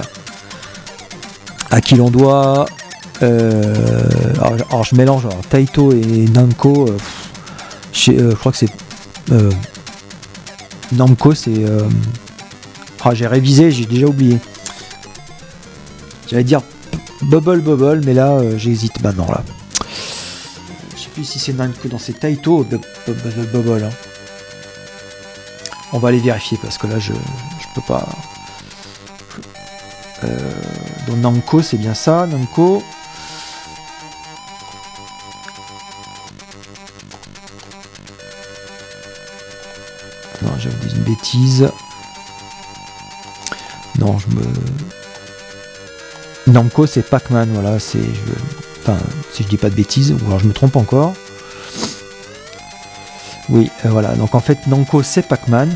À qui l'on doit... Euh, alors, alors je mélange alors, Taito et Namco. Euh, je, euh, je crois que c'est... Euh, Namco, c'est... Euh, ah, j'ai révisé, j'ai déjà oublié. J'allais dire Bubble Bubble, mais là, euh, j'hésite maintenant, là. Je sais plus si c'est Namco dans ces Taito ou Bubble Bubble. Hein. On va aller vérifier, parce que là, je, je peux pas... Euh, donc Namco, c'est bien ça, Namco. Non, j'avais dit une bêtise. Non, je me... Namco, c'est Pac-Man, voilà, c'est... Je... Enfin, si je dis pas de bêtises, ou alors je me trompe encore. Oui, euh, voilà, donc en fait, Namco, c'est Pac-Man.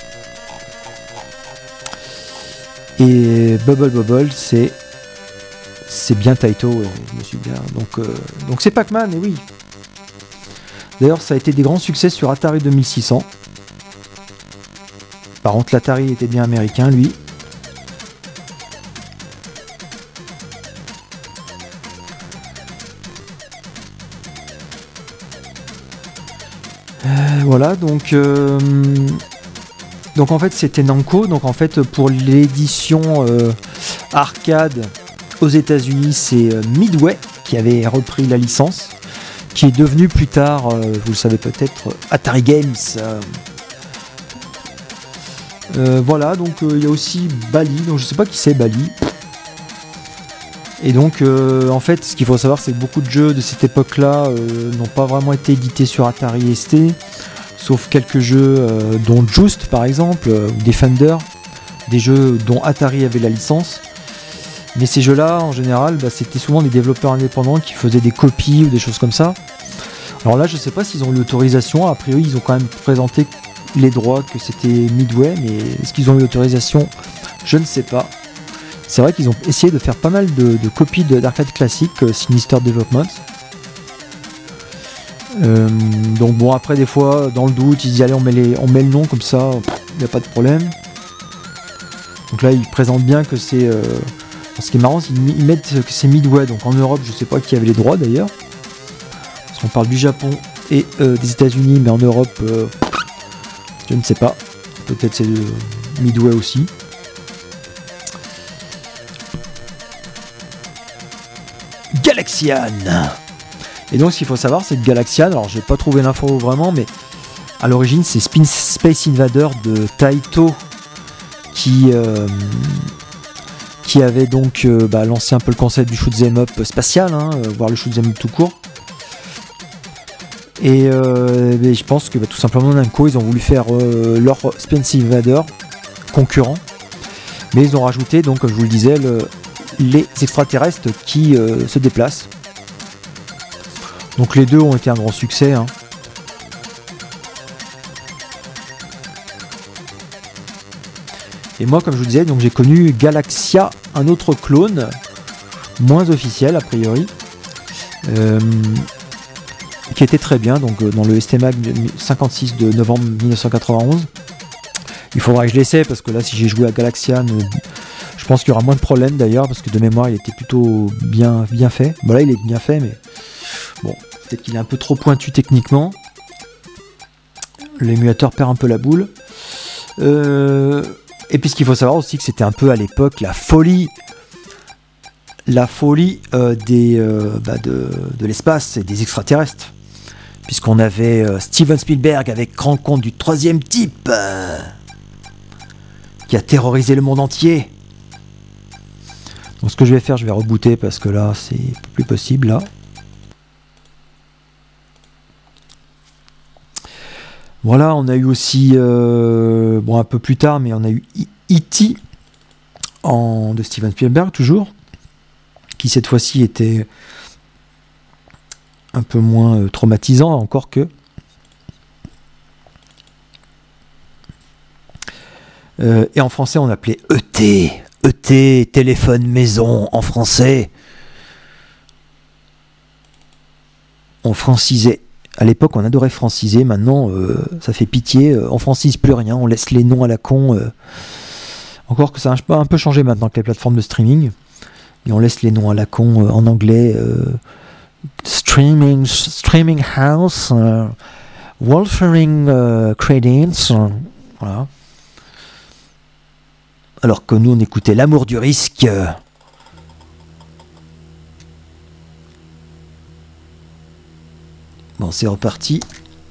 Et Bubble Bubble, c'est... C'est bien Taito, ouais, je me suis bien... Donc, euh... donc c'est Pac-Man, et oui. D'ailleurs, ça a été des grands succès sur Atari deux mille six cents. Par contre, l'Atari était bien américain, lui. Euh, voilà, donc... Euh, donc en fait, c'était Namco. Donc en fait, pour l'édition euh, arcade aux États-Unis, c'est euh, Midway qui avait repris la licence, qui est devenu plus tard, euh, vous le savez peut-être, Atari Games. Euh, Euh, voilà, donc il euh, y a aussi Bally, donc je sais pas qui c'est Bally. Et donc euh, en fait ce qu'il faut savoir c'est que beaucoup de jeux de cette époque là euh, n'ont pas vraiment été édités sur Atari S T, sauf quelques jeux euh, dont Just par exemple, euh, ou Defender, des jeux dont Atari avait la licence. Mais ces jeux là en général bah, c'était souvent des développeurs indépendants qui faisaient des copies ou des choses comme ça. Alors là je sais pas s'ils ont eu l'autorisation, a priori ils ont quand même présenté les droits que c'était Midway, mais est-ce qu'ils ont eu l'autorisation? Je ne sais pas. C'est vrai qu'ils ont essayé de faire pas mal de, de copies d'arcade classiques, euh, Sinister Development. Euh, donc bon, après des fois, dans le doute, ils disent allez on met, les, on met le nom comme ça, il n'y a pas de problème. Donc là, ils présentent bien que c'est... Euh, ce qui est marrant, c'est qu'ils mettent que c'est Midway, donc en Europe, je sais pas qui avait les droits d'ailleurs. Parce qu'on parle du Japon et euh, des États-Unis, mais en Europe... Euh, je ne sais pas. Peut-être c'est euh, Midway aussi. Galaxian. Et donc ce qu'il faut savoir c'est que Galaxian, alors j'ai pas trouvé l'info vraiment, mais à l'origine c'est Spin Space Invader de Taito qui, euh, qui avait donc euh, bah, lancé un peu le concept du shoot'em up spatial, hein, euh, voire le shoot'em up tout court. Et euh, je pense que bah, tout simplement Namco ils ont voulu faire euh, leur Space Invader concurrent, mais ils ont rajouté donc comme je vous le disais le, les extraterrestres qui euh, se déplacent. Donc les deux ont été un grand succès. Hein. Et moi comme je vous disais donc j'ai connu Galaxia, un autre clone moins officiel a priori. Euh, qui était très bien, donc euh, dans le S T Mag cinquante-six de novembre mille neuf cent quatre-vingt-onze. Il faudra que je l'essaie parce que là si j'ai joué à Galaxian, euh, je pense qu'il y aura moins de problèmes d'ailleurs parce que de mémoire il était plutôt bien, bien fait. Bon là il est bien fait mais bon, peut-être qu'il est un peu trop pointu techniquement. L'émulateur perd un peu la boule. Euh, et puis ce qu'il faut savoir aussi que c'était un peu à l'époque la folie la folie euh, des, euh, bah de, de l'espace et des extraterrestres. Puisqu'on avait euh, Steven Spielberg avec Rencontre du troisième type euh, qui a terrorisé le monde entier. Donc ce que je vais faire, je vais rebooter parce que là c'est plus possible là. Voilà, on a eu aussi euh, bon un peu plus tard, mais on a eu E T en de Steven Spielberg toujours, qui cette fois-ci était un peu moins euh, traumatisant, encore que. Euh, et en français, on appelait E T. E T, téléphone maison en français. On francisait. À l'époque, on adorait franciser. Maintenant, euh, ça fait pitié. On francise plus rien. On laisse les noms à la con. Euh. Encore que ça a un peu changé maintenant avec les plateformes de streaming. Et on laisse les noms à la con euh, en anglais. Euh, streaming, streaming House, euh, Wolfering euh, Credence. Euh, voilà. Alors que nous, on écoutait L'amour du risque. Euh. Bon, c'est reparti.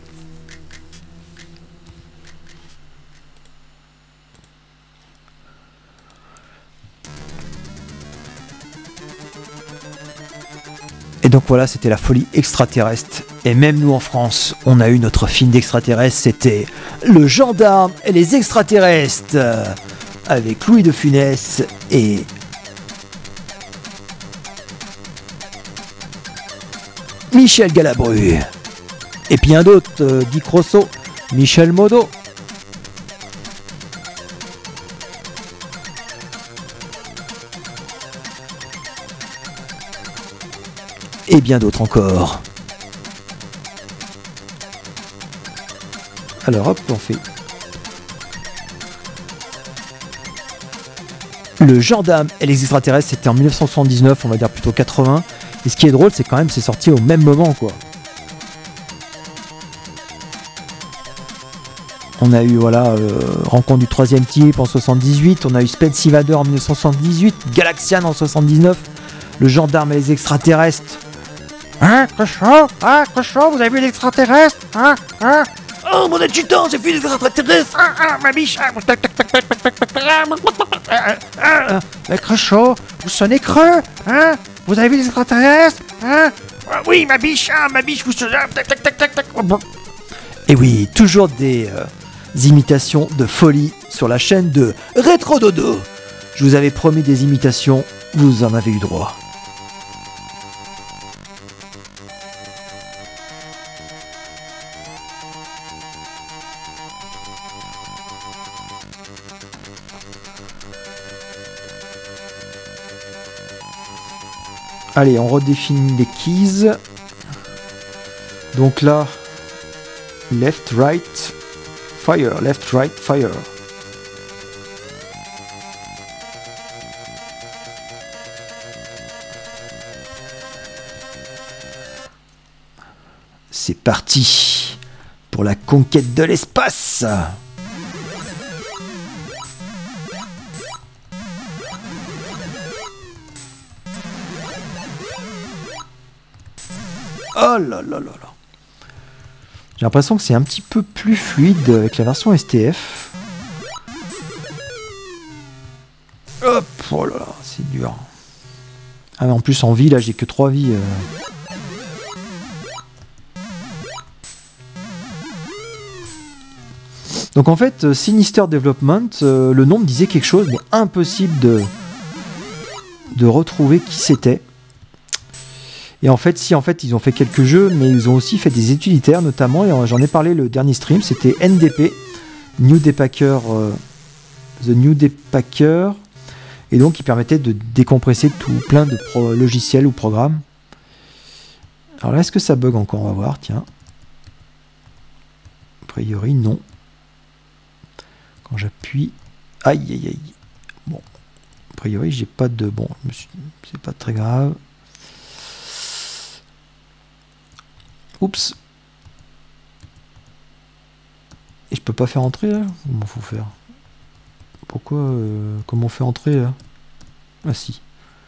Et donc voilà, c'était la folie extraterrestre. Et même nous en France, on a eu notre film d'extraterrestres, c'était Le Gendarme et les extraterrestres, euh, avec Louis de Funès et Michel Galabru. Et puis un d'autre, euh, Guy Crosso, Michel Modo. Et bien d'autres encore. Alors hop, on fait Le Gendarme et les extraterrestres, c'était en mille neuf cent soixante-dix-neuf, on va dire plutôt quatre-vingts. Et ce qui est drôle, c'est quand même c'est sorti au même moment, quoi. On a eu, voilà, euh, Rencontre du troisième type en soixante-dix-huit, on a eu Space Invader en mille neuf cent soixante-dix-huit, Galaxian en soixante-dix-neuf, Le Gendarme et les extraterrestres. Hein, cochon? Hein, cochon, vous avez vu l'extraterrestre? Hein, hein? Oh, mon adjudant, j'ai vu l'extraterrestre. Ah, ah, ma biche. Mais cochon, vous sonnez creux? Hein? Vous avez vu l'extraterrestre? Hein? Oui, ma biche, ah, ma biche, vous sonnez... Et oui, toujours des euh, imitations de folie sur la chaîne de Rétro Dodo. Je vous avais promis des imitations, vous en avez eu droit. Allez, on redéfinit les keys. Donc là, left, right, fire, left, right, fire. C'est parti pour la conquête de l'espace. Oh là là là là. J'ai l'impression que c'est un petit peu plus fluide avec la version S T F. Hop, oh là là, c'est dur. Ah mais en plus en vie, là j'ai que trois vies. Euh... Donc en fait, Sinister Development, euh, le nom me disait quelque chose, mais impossible de, de retrouver qui c'était. Et en fait, si en fait ils ont fait quelques jeux, mais ils ont aussi fait des utilitaires, notamment, et j'en ai parlé le dernier stream, c'était N D P, New Depacker, euh, The New Depacker, et donc il permettait de décompresser tout plein de pro logiciels ou programmes. Alors là, est-ce que ça bug encore? On va voir, tiens. A priori, non. Quand j'appuie, aïe aïe aïe. Bon, a priori, j'ai pas de, bon, c'est pas très grave. Oups. Et je peux pas faire entrer là? Comment faut faire? Pourquoi euh, comment on fait entrer là? Ah si.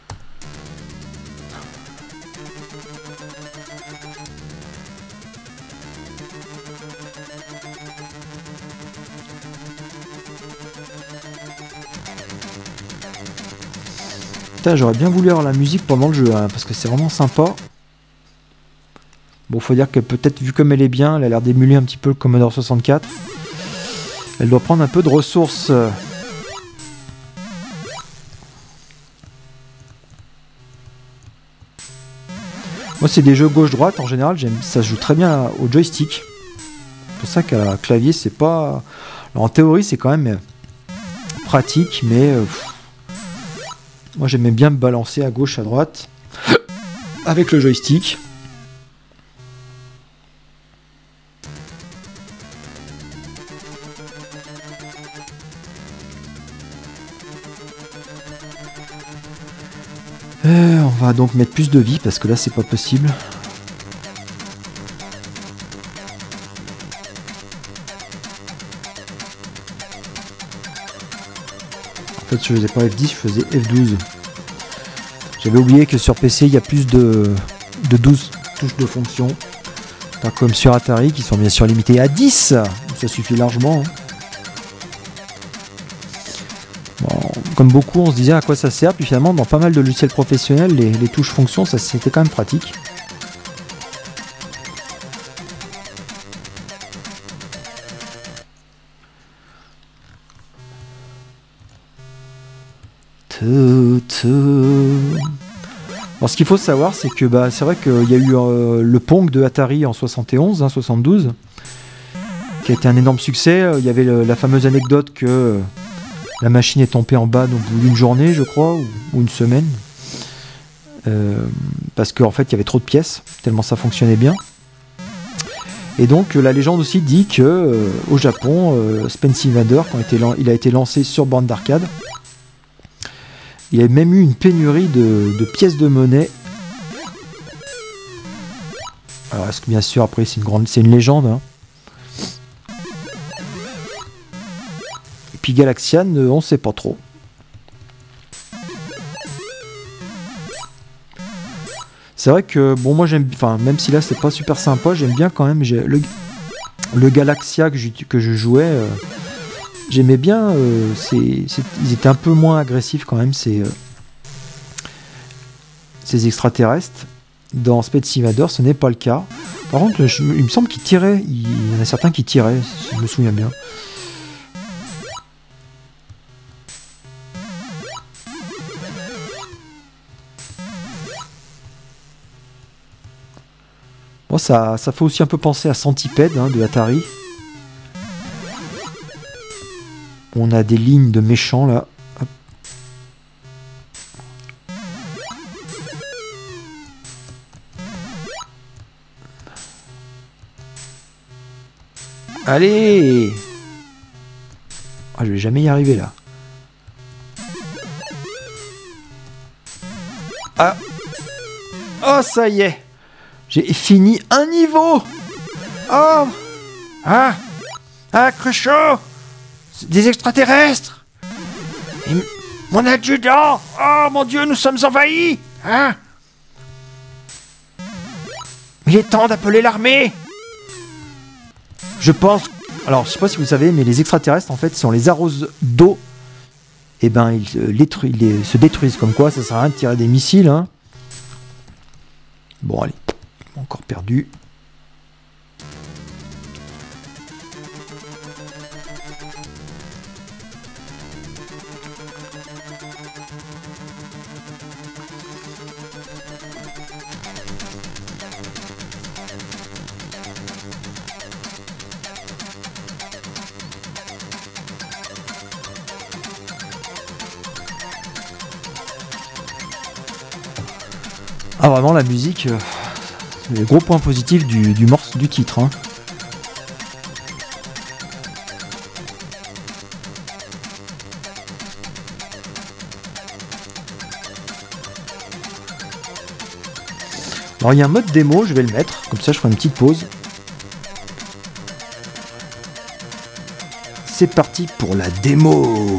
Putain, j'aurais bien voulu avoir la musique pendant le jeu, hein, parce que c'est vraiment sympa. Bon, faut dire que peut-être, vu comme elle est bien, elle a l'air d'émuler un petit peu le Commodore soixante-quatre. Elle doit prendre un peu de ressources. Moi, c'est des jeux gauche-droite, en général, ça se joue très bien au joystick. C'est pour ça qu'à clavier, c'est pas... Alors, en théorie, c'est quand même pratique, mais euh, pff, moi j'aimais bien me balancer à gauche, à droite avec le joystick. Euh, on va donc mettre plus de vie parce que là c'est pas possible. En fait je faisais pas F dix, je faisais F douze. J'avais oublié que sur P C il y a plus de, de douze touches de fonction. Pas comme sur Atari qui sont bien sûr limitées à dix. Ça suffit largement. Bon, comme beaucoup, on se disait à quoi ça sert, puis finalement, dans pas mal de logiciels professionnels, les, les touches fonctions, ça c'était quand même pratique. Tout, tout. Alors, ce qu'il faut savoir, c'est que bah, c'est vrai qu'il y a eu euh, le Pong de Atari en soixante et onze, hein, soixante-douze, qui a été un énorme succès. Il y avait le, la fameuse anecdote que euh, la machine est tombée en bas au bout d'une journée, je crois, ou, ou une semaine. Euh, parce qu'en fait, il y avait trop de pièces, tellement ça fonctionnait bien. Et donc, la légende aussi dit que euh, au Japon, euh, Space Invader, quand il, il a été lancé sur borne d'arcade, il y a même eu une pénurie de, de pièces de monnaie. Alors, est-ce que bien sûr, après, c'est une grande, c'est une légende, hein. Puis Galaxian, on sait pas trop. C'est vrai que, bon, moi j'aime, enfin, même si là c'est pas super sympa, j'aime bien quand même. J'ai le, le Galaxia que je, que je jouais, euh, j'aimais bien. Euh, c'est, c'est, ils étaient un peu moins agressifs quand même, ces, euh, ces extraterrestres. Dans Space Invader, ce n'est pas le cas. Par contre, je, il me semble qu'ils tiraient. Il y en a certains qui tiraient, si je me souviens bien. Bon, ça, ça fait aussi un peu penser à Centipede, hein, de Atari. On a des lignes de méchants là. Hop. Allez! Ah, je vais jamais y arriver là. Ah! Oh, ça y est! J'ai fini un niveau. Oh. Ah. Ah, Cruchot. Des extraterrestres. Et mon adjudant. Oh, mon Dieu, nous sommes envahis. Hein. Il est temps d'appeler l'armée. Je pense... Alors, je sais pas si vous savez, mais les extraterrestres, en fait, si on les arrose d'eau, et ben, ils, euh, les, ils se détruisent. Comme quoi, ça sert à rien de tirer des missiles, hein. Bon, allez. Encore perdu. Ah, vraiment la musique, euh, c'est le gros point positif du, du morceau du titre, hein. Alors il y a un mode démo, je vais le mettre, comme ça je ferai une petite pause. C'est parti pour la démo.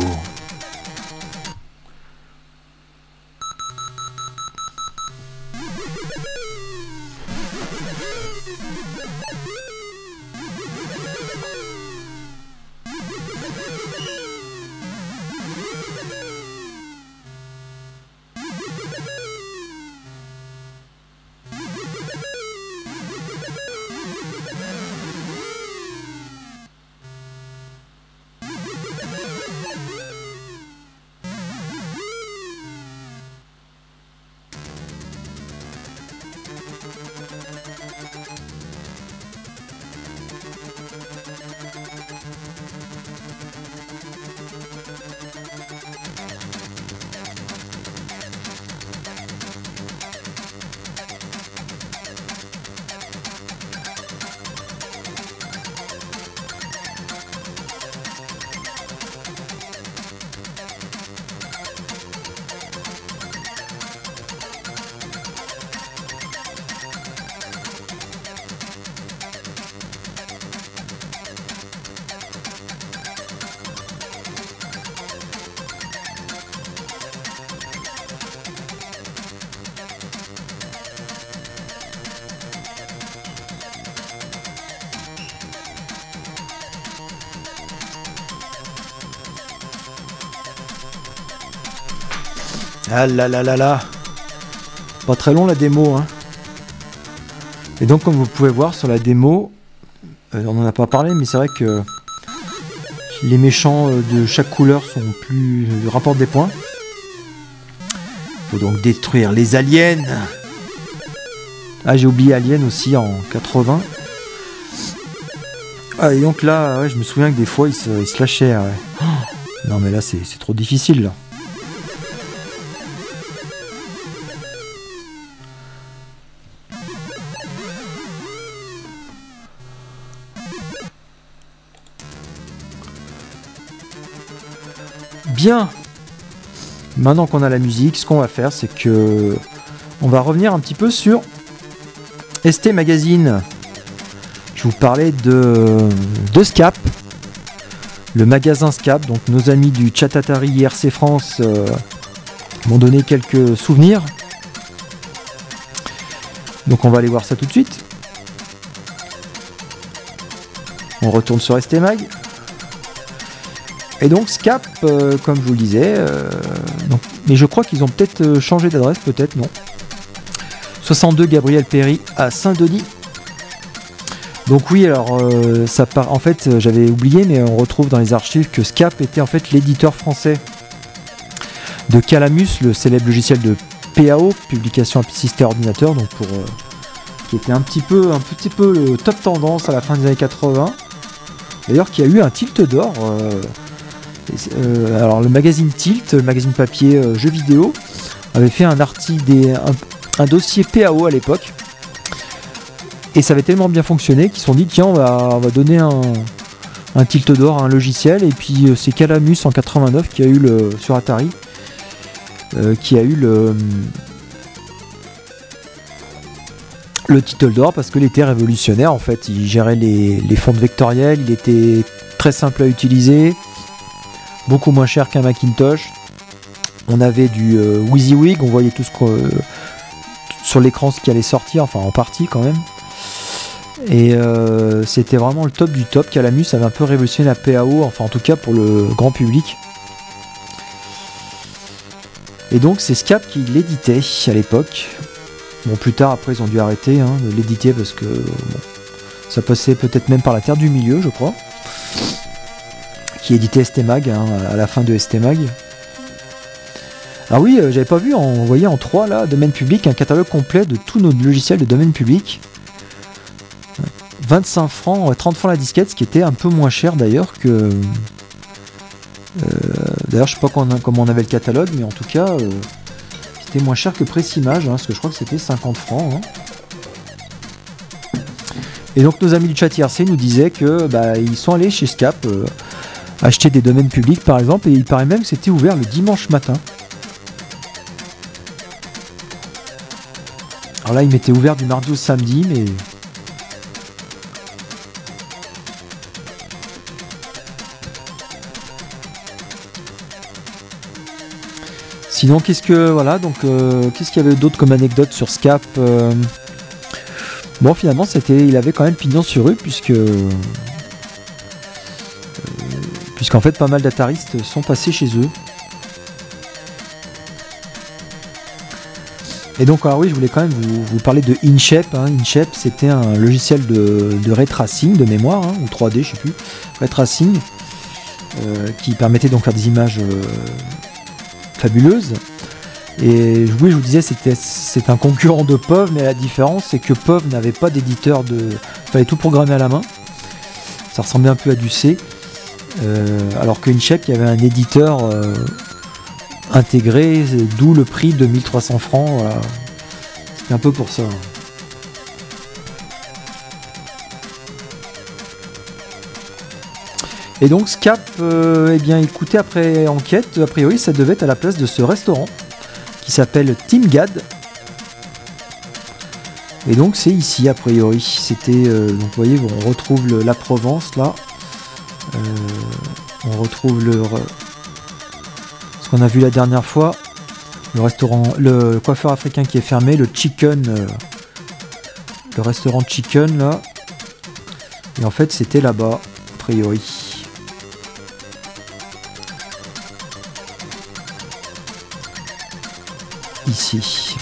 Ah là là là là. Pas très long la démo, hein. Et donc comme vous pouvez voir sur la démo, euh, on n'en a pas parlé, mais c'est vrai que les méchants de chaque couleur sont plus... Euh, rapportent des points. Faut donc détruire les aliens. Ah, j'ai oublié Alien aussi en quatre-vingts. Ah, et donc là, ouais, je me souviens que des fois, ils se, ils se lâchaient. Ouais. Oh, non, mais là, c'est trop difficile, là. Bien. Maintenant qu'on a la musique, ce qu'on va faire, c'est que on va revenir un petit peu sur S T Magazine. Je vous parlais de, de Scap, le magasin Scap. Donc nos amis du chat Atari I R C France euh, m'ont donné quelques souvenirs. Donc on va aller voir ça tout de suite. On retourne sur S T Mag. Et donc Scap, euh, comme je vous le disais, euh, donc, mais je crois qu'ils ont peut-être changé d'adresse, peut-être, non. soixante-deux Gabriel Péry à Saint-Denis. Donc oui, alors euh, ça part. En fait, j'avais oublié, mais on retrouve dans les archives que Scap était en fait l'éditeur français de Calamus, le célèbre logiciel de P A O, publication assistée ordinateur, donc pour euh, qui était un petit peu, un petit peu le top tendance à la fin des années quatre-vingts. D'ailleurs, qui a eu un tilt d'or. Euh, euh, alors le magazine Tilt, le magazine papier euh, jeux vidéo, avait fait un article, des, un, un dossier P A O à l'époque. Et ça avait tellement bien fonctionné qu'ils se sont dit tiens on va, on va donner un, un tilt d'or à un logiciel. Et puis euh, c'est Calamus en quatre-vingt-neuf qui a eu le sur Atari euh, qui a eu le le tilt d'or parce qu'il était révolutionnaire en fait. Il gérait les, les fontes vectorielles, il était très simple à utiliser, beaucoup moins cher qu'un Macintosh. On avait du euh, WYSIWYG, on voyait tout ce que euh, sur l'écran ce qui allait sortir, enfin en partie quand même. Et euh, c'était vraiment le top du top. Calamus avait un peu révolutionné la P A O, enfin en tout cas pour le grand public. Et donc c'est Scap qui l'éditait à l'époque. Bon, plus tard après ils ont dû arrêter hein, de l'éditer parce que bon, ça passait peut-être même par la Terre du Milieu, je crois, qui éditait S T Mag hein, à la fin de S T Mag. Ah oui, euh, j'avais pas vu, en, vous voyez en trois là, domaine public, un catalogue complet de tous nos logiciels de domaine public. vingt-cinq francs, trente francs la disquette, ce qui était un peu moins cher d'ailleurs que... Euh, d'ailleurs je sais pas comment on avait le catalogue, mais en tout cas euh, c'était moins cher que Pressimage, hein, parce que je crois que c'était cinquante francs. Hein. Et donc nos amis du chat I R C nous disaient que bah, ils sont allés chez Scap euh, acheter des domaines publics par exemple, et il paraît même que c'était ouvert le dimanche matin. Alors là il m'était ouvert du mardi au samedi, mais... Sinon, qu'est-ce que voilà, donc euh, qu'est-ce qu'il y avait d'autre comme anecdote sur Scap euh... Bon, finalement, c'était, il avait quand même pignon sur rue puisque, euh, puisqu'en fait, pas mal d'ataristes sont passés chez eux. Et donc, alors oui, je voulais quand même vous, vous parler de Inchep. Hein. Inchep, c'était un logiciel de, de ray tracing de mémoire hein, ou trois D, je sais plus, ray tracing, euh, qui permettait donc faire des images. Euh, fabuleuse. Et oui, je vous disais, c'était c'est un concurrent de P O V, mais la différence c'est que P O V n'avait pas d'éditeur de... Il fallait tout programmer à la main. Ça ressemblait un peu à du C. Euh, alors que Inchep, il y avait un éditeur euh, intégré, d'où le prix de mille trois cents francs. Voilà. C'était un peu pour ça. Et donc Scap, euh, eh bien écoutez, après enquête, a priori ça devait être à la place de ce restaurant qui s'appelle Team Gad. Et donc c'est ici a priori. C'était, euh, donc vous voyez, on retrouve le, la Provence là. Euh, on retrouve le ce qu'on a vu la dernière fois, le restaurant, le coiffeur africain qui est fermé, le chicken, euh, le restaurant chicken là. Et en fait c'était là-bas a priori. ici.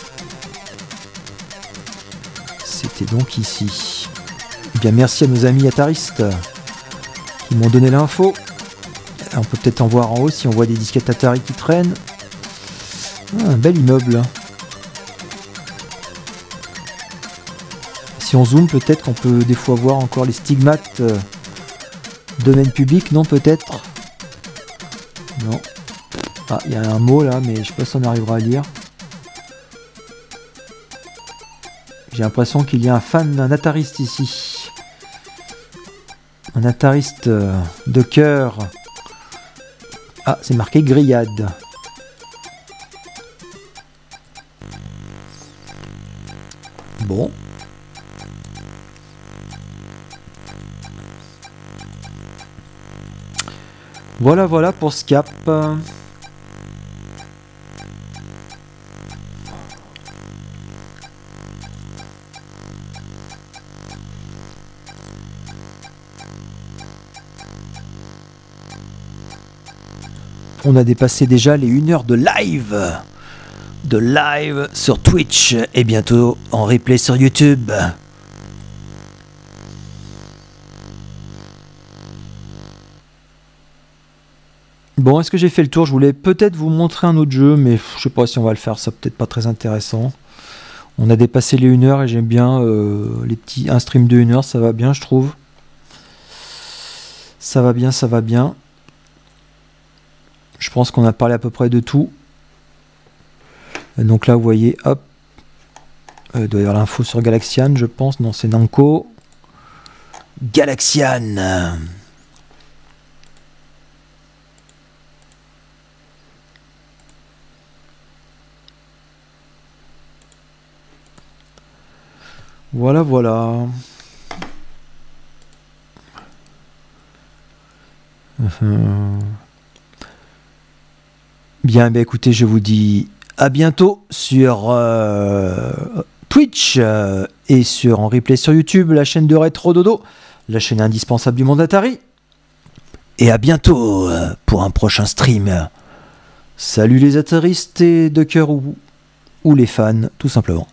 C'était donc ici. Eh bien, merci à nos amis ataristes qui m'ont donné l'info. On peut peut-être en voir en haut si on voit des disquettes Atari qui traînent. Ah, un bel immeuble. Si on zoome, peut-être qu'on peut des fois voir encore les stigmates. Euh, domaine public, non peut-être. Non. Ah, il y a un mot là, mais je sais pas si on arrivera à lire. J'ai l'impression qu'il y a un fan d'un atariste ici. Un atariste euh, de cœur. Ah, c'est marqué grillade. Bon. Voilà, voilà pour ce cap. On a dépassé déjà les une heure de live. De live sur Twitch et bientôt en replay sur YouTube. Bon, est-ce que j'ai fait le tour? Je voulais peut-être vous montrer un autre jeu, mais je sais pas si on va le faire, ça peut-être pas très intéressant. On a dépassé les une heure et j'aime bien euh, les petits, un stream de une heure, ça va bien je trouve. Ça va bien, ça va bien. Je pense qu'on a parlé à peu près de tout. Et donc là, vous voyez, hop. Euh, il doit y avoir l'info sur Galaxian, je pense. Non, c'est Namco. Galaxian. Voilà, voilà. Euh... Bien, bah écoutez, je vous dis à bientôt sur euh, Twitch euh, et sur en replay sur YouTube, la chaîne de Retro Dodo, la chaîne indispensable du monde Atari. Et à bientôt euh, pour un prochain stream. Salut les ataristes et de cœur ou, ou les fans, tout simplement.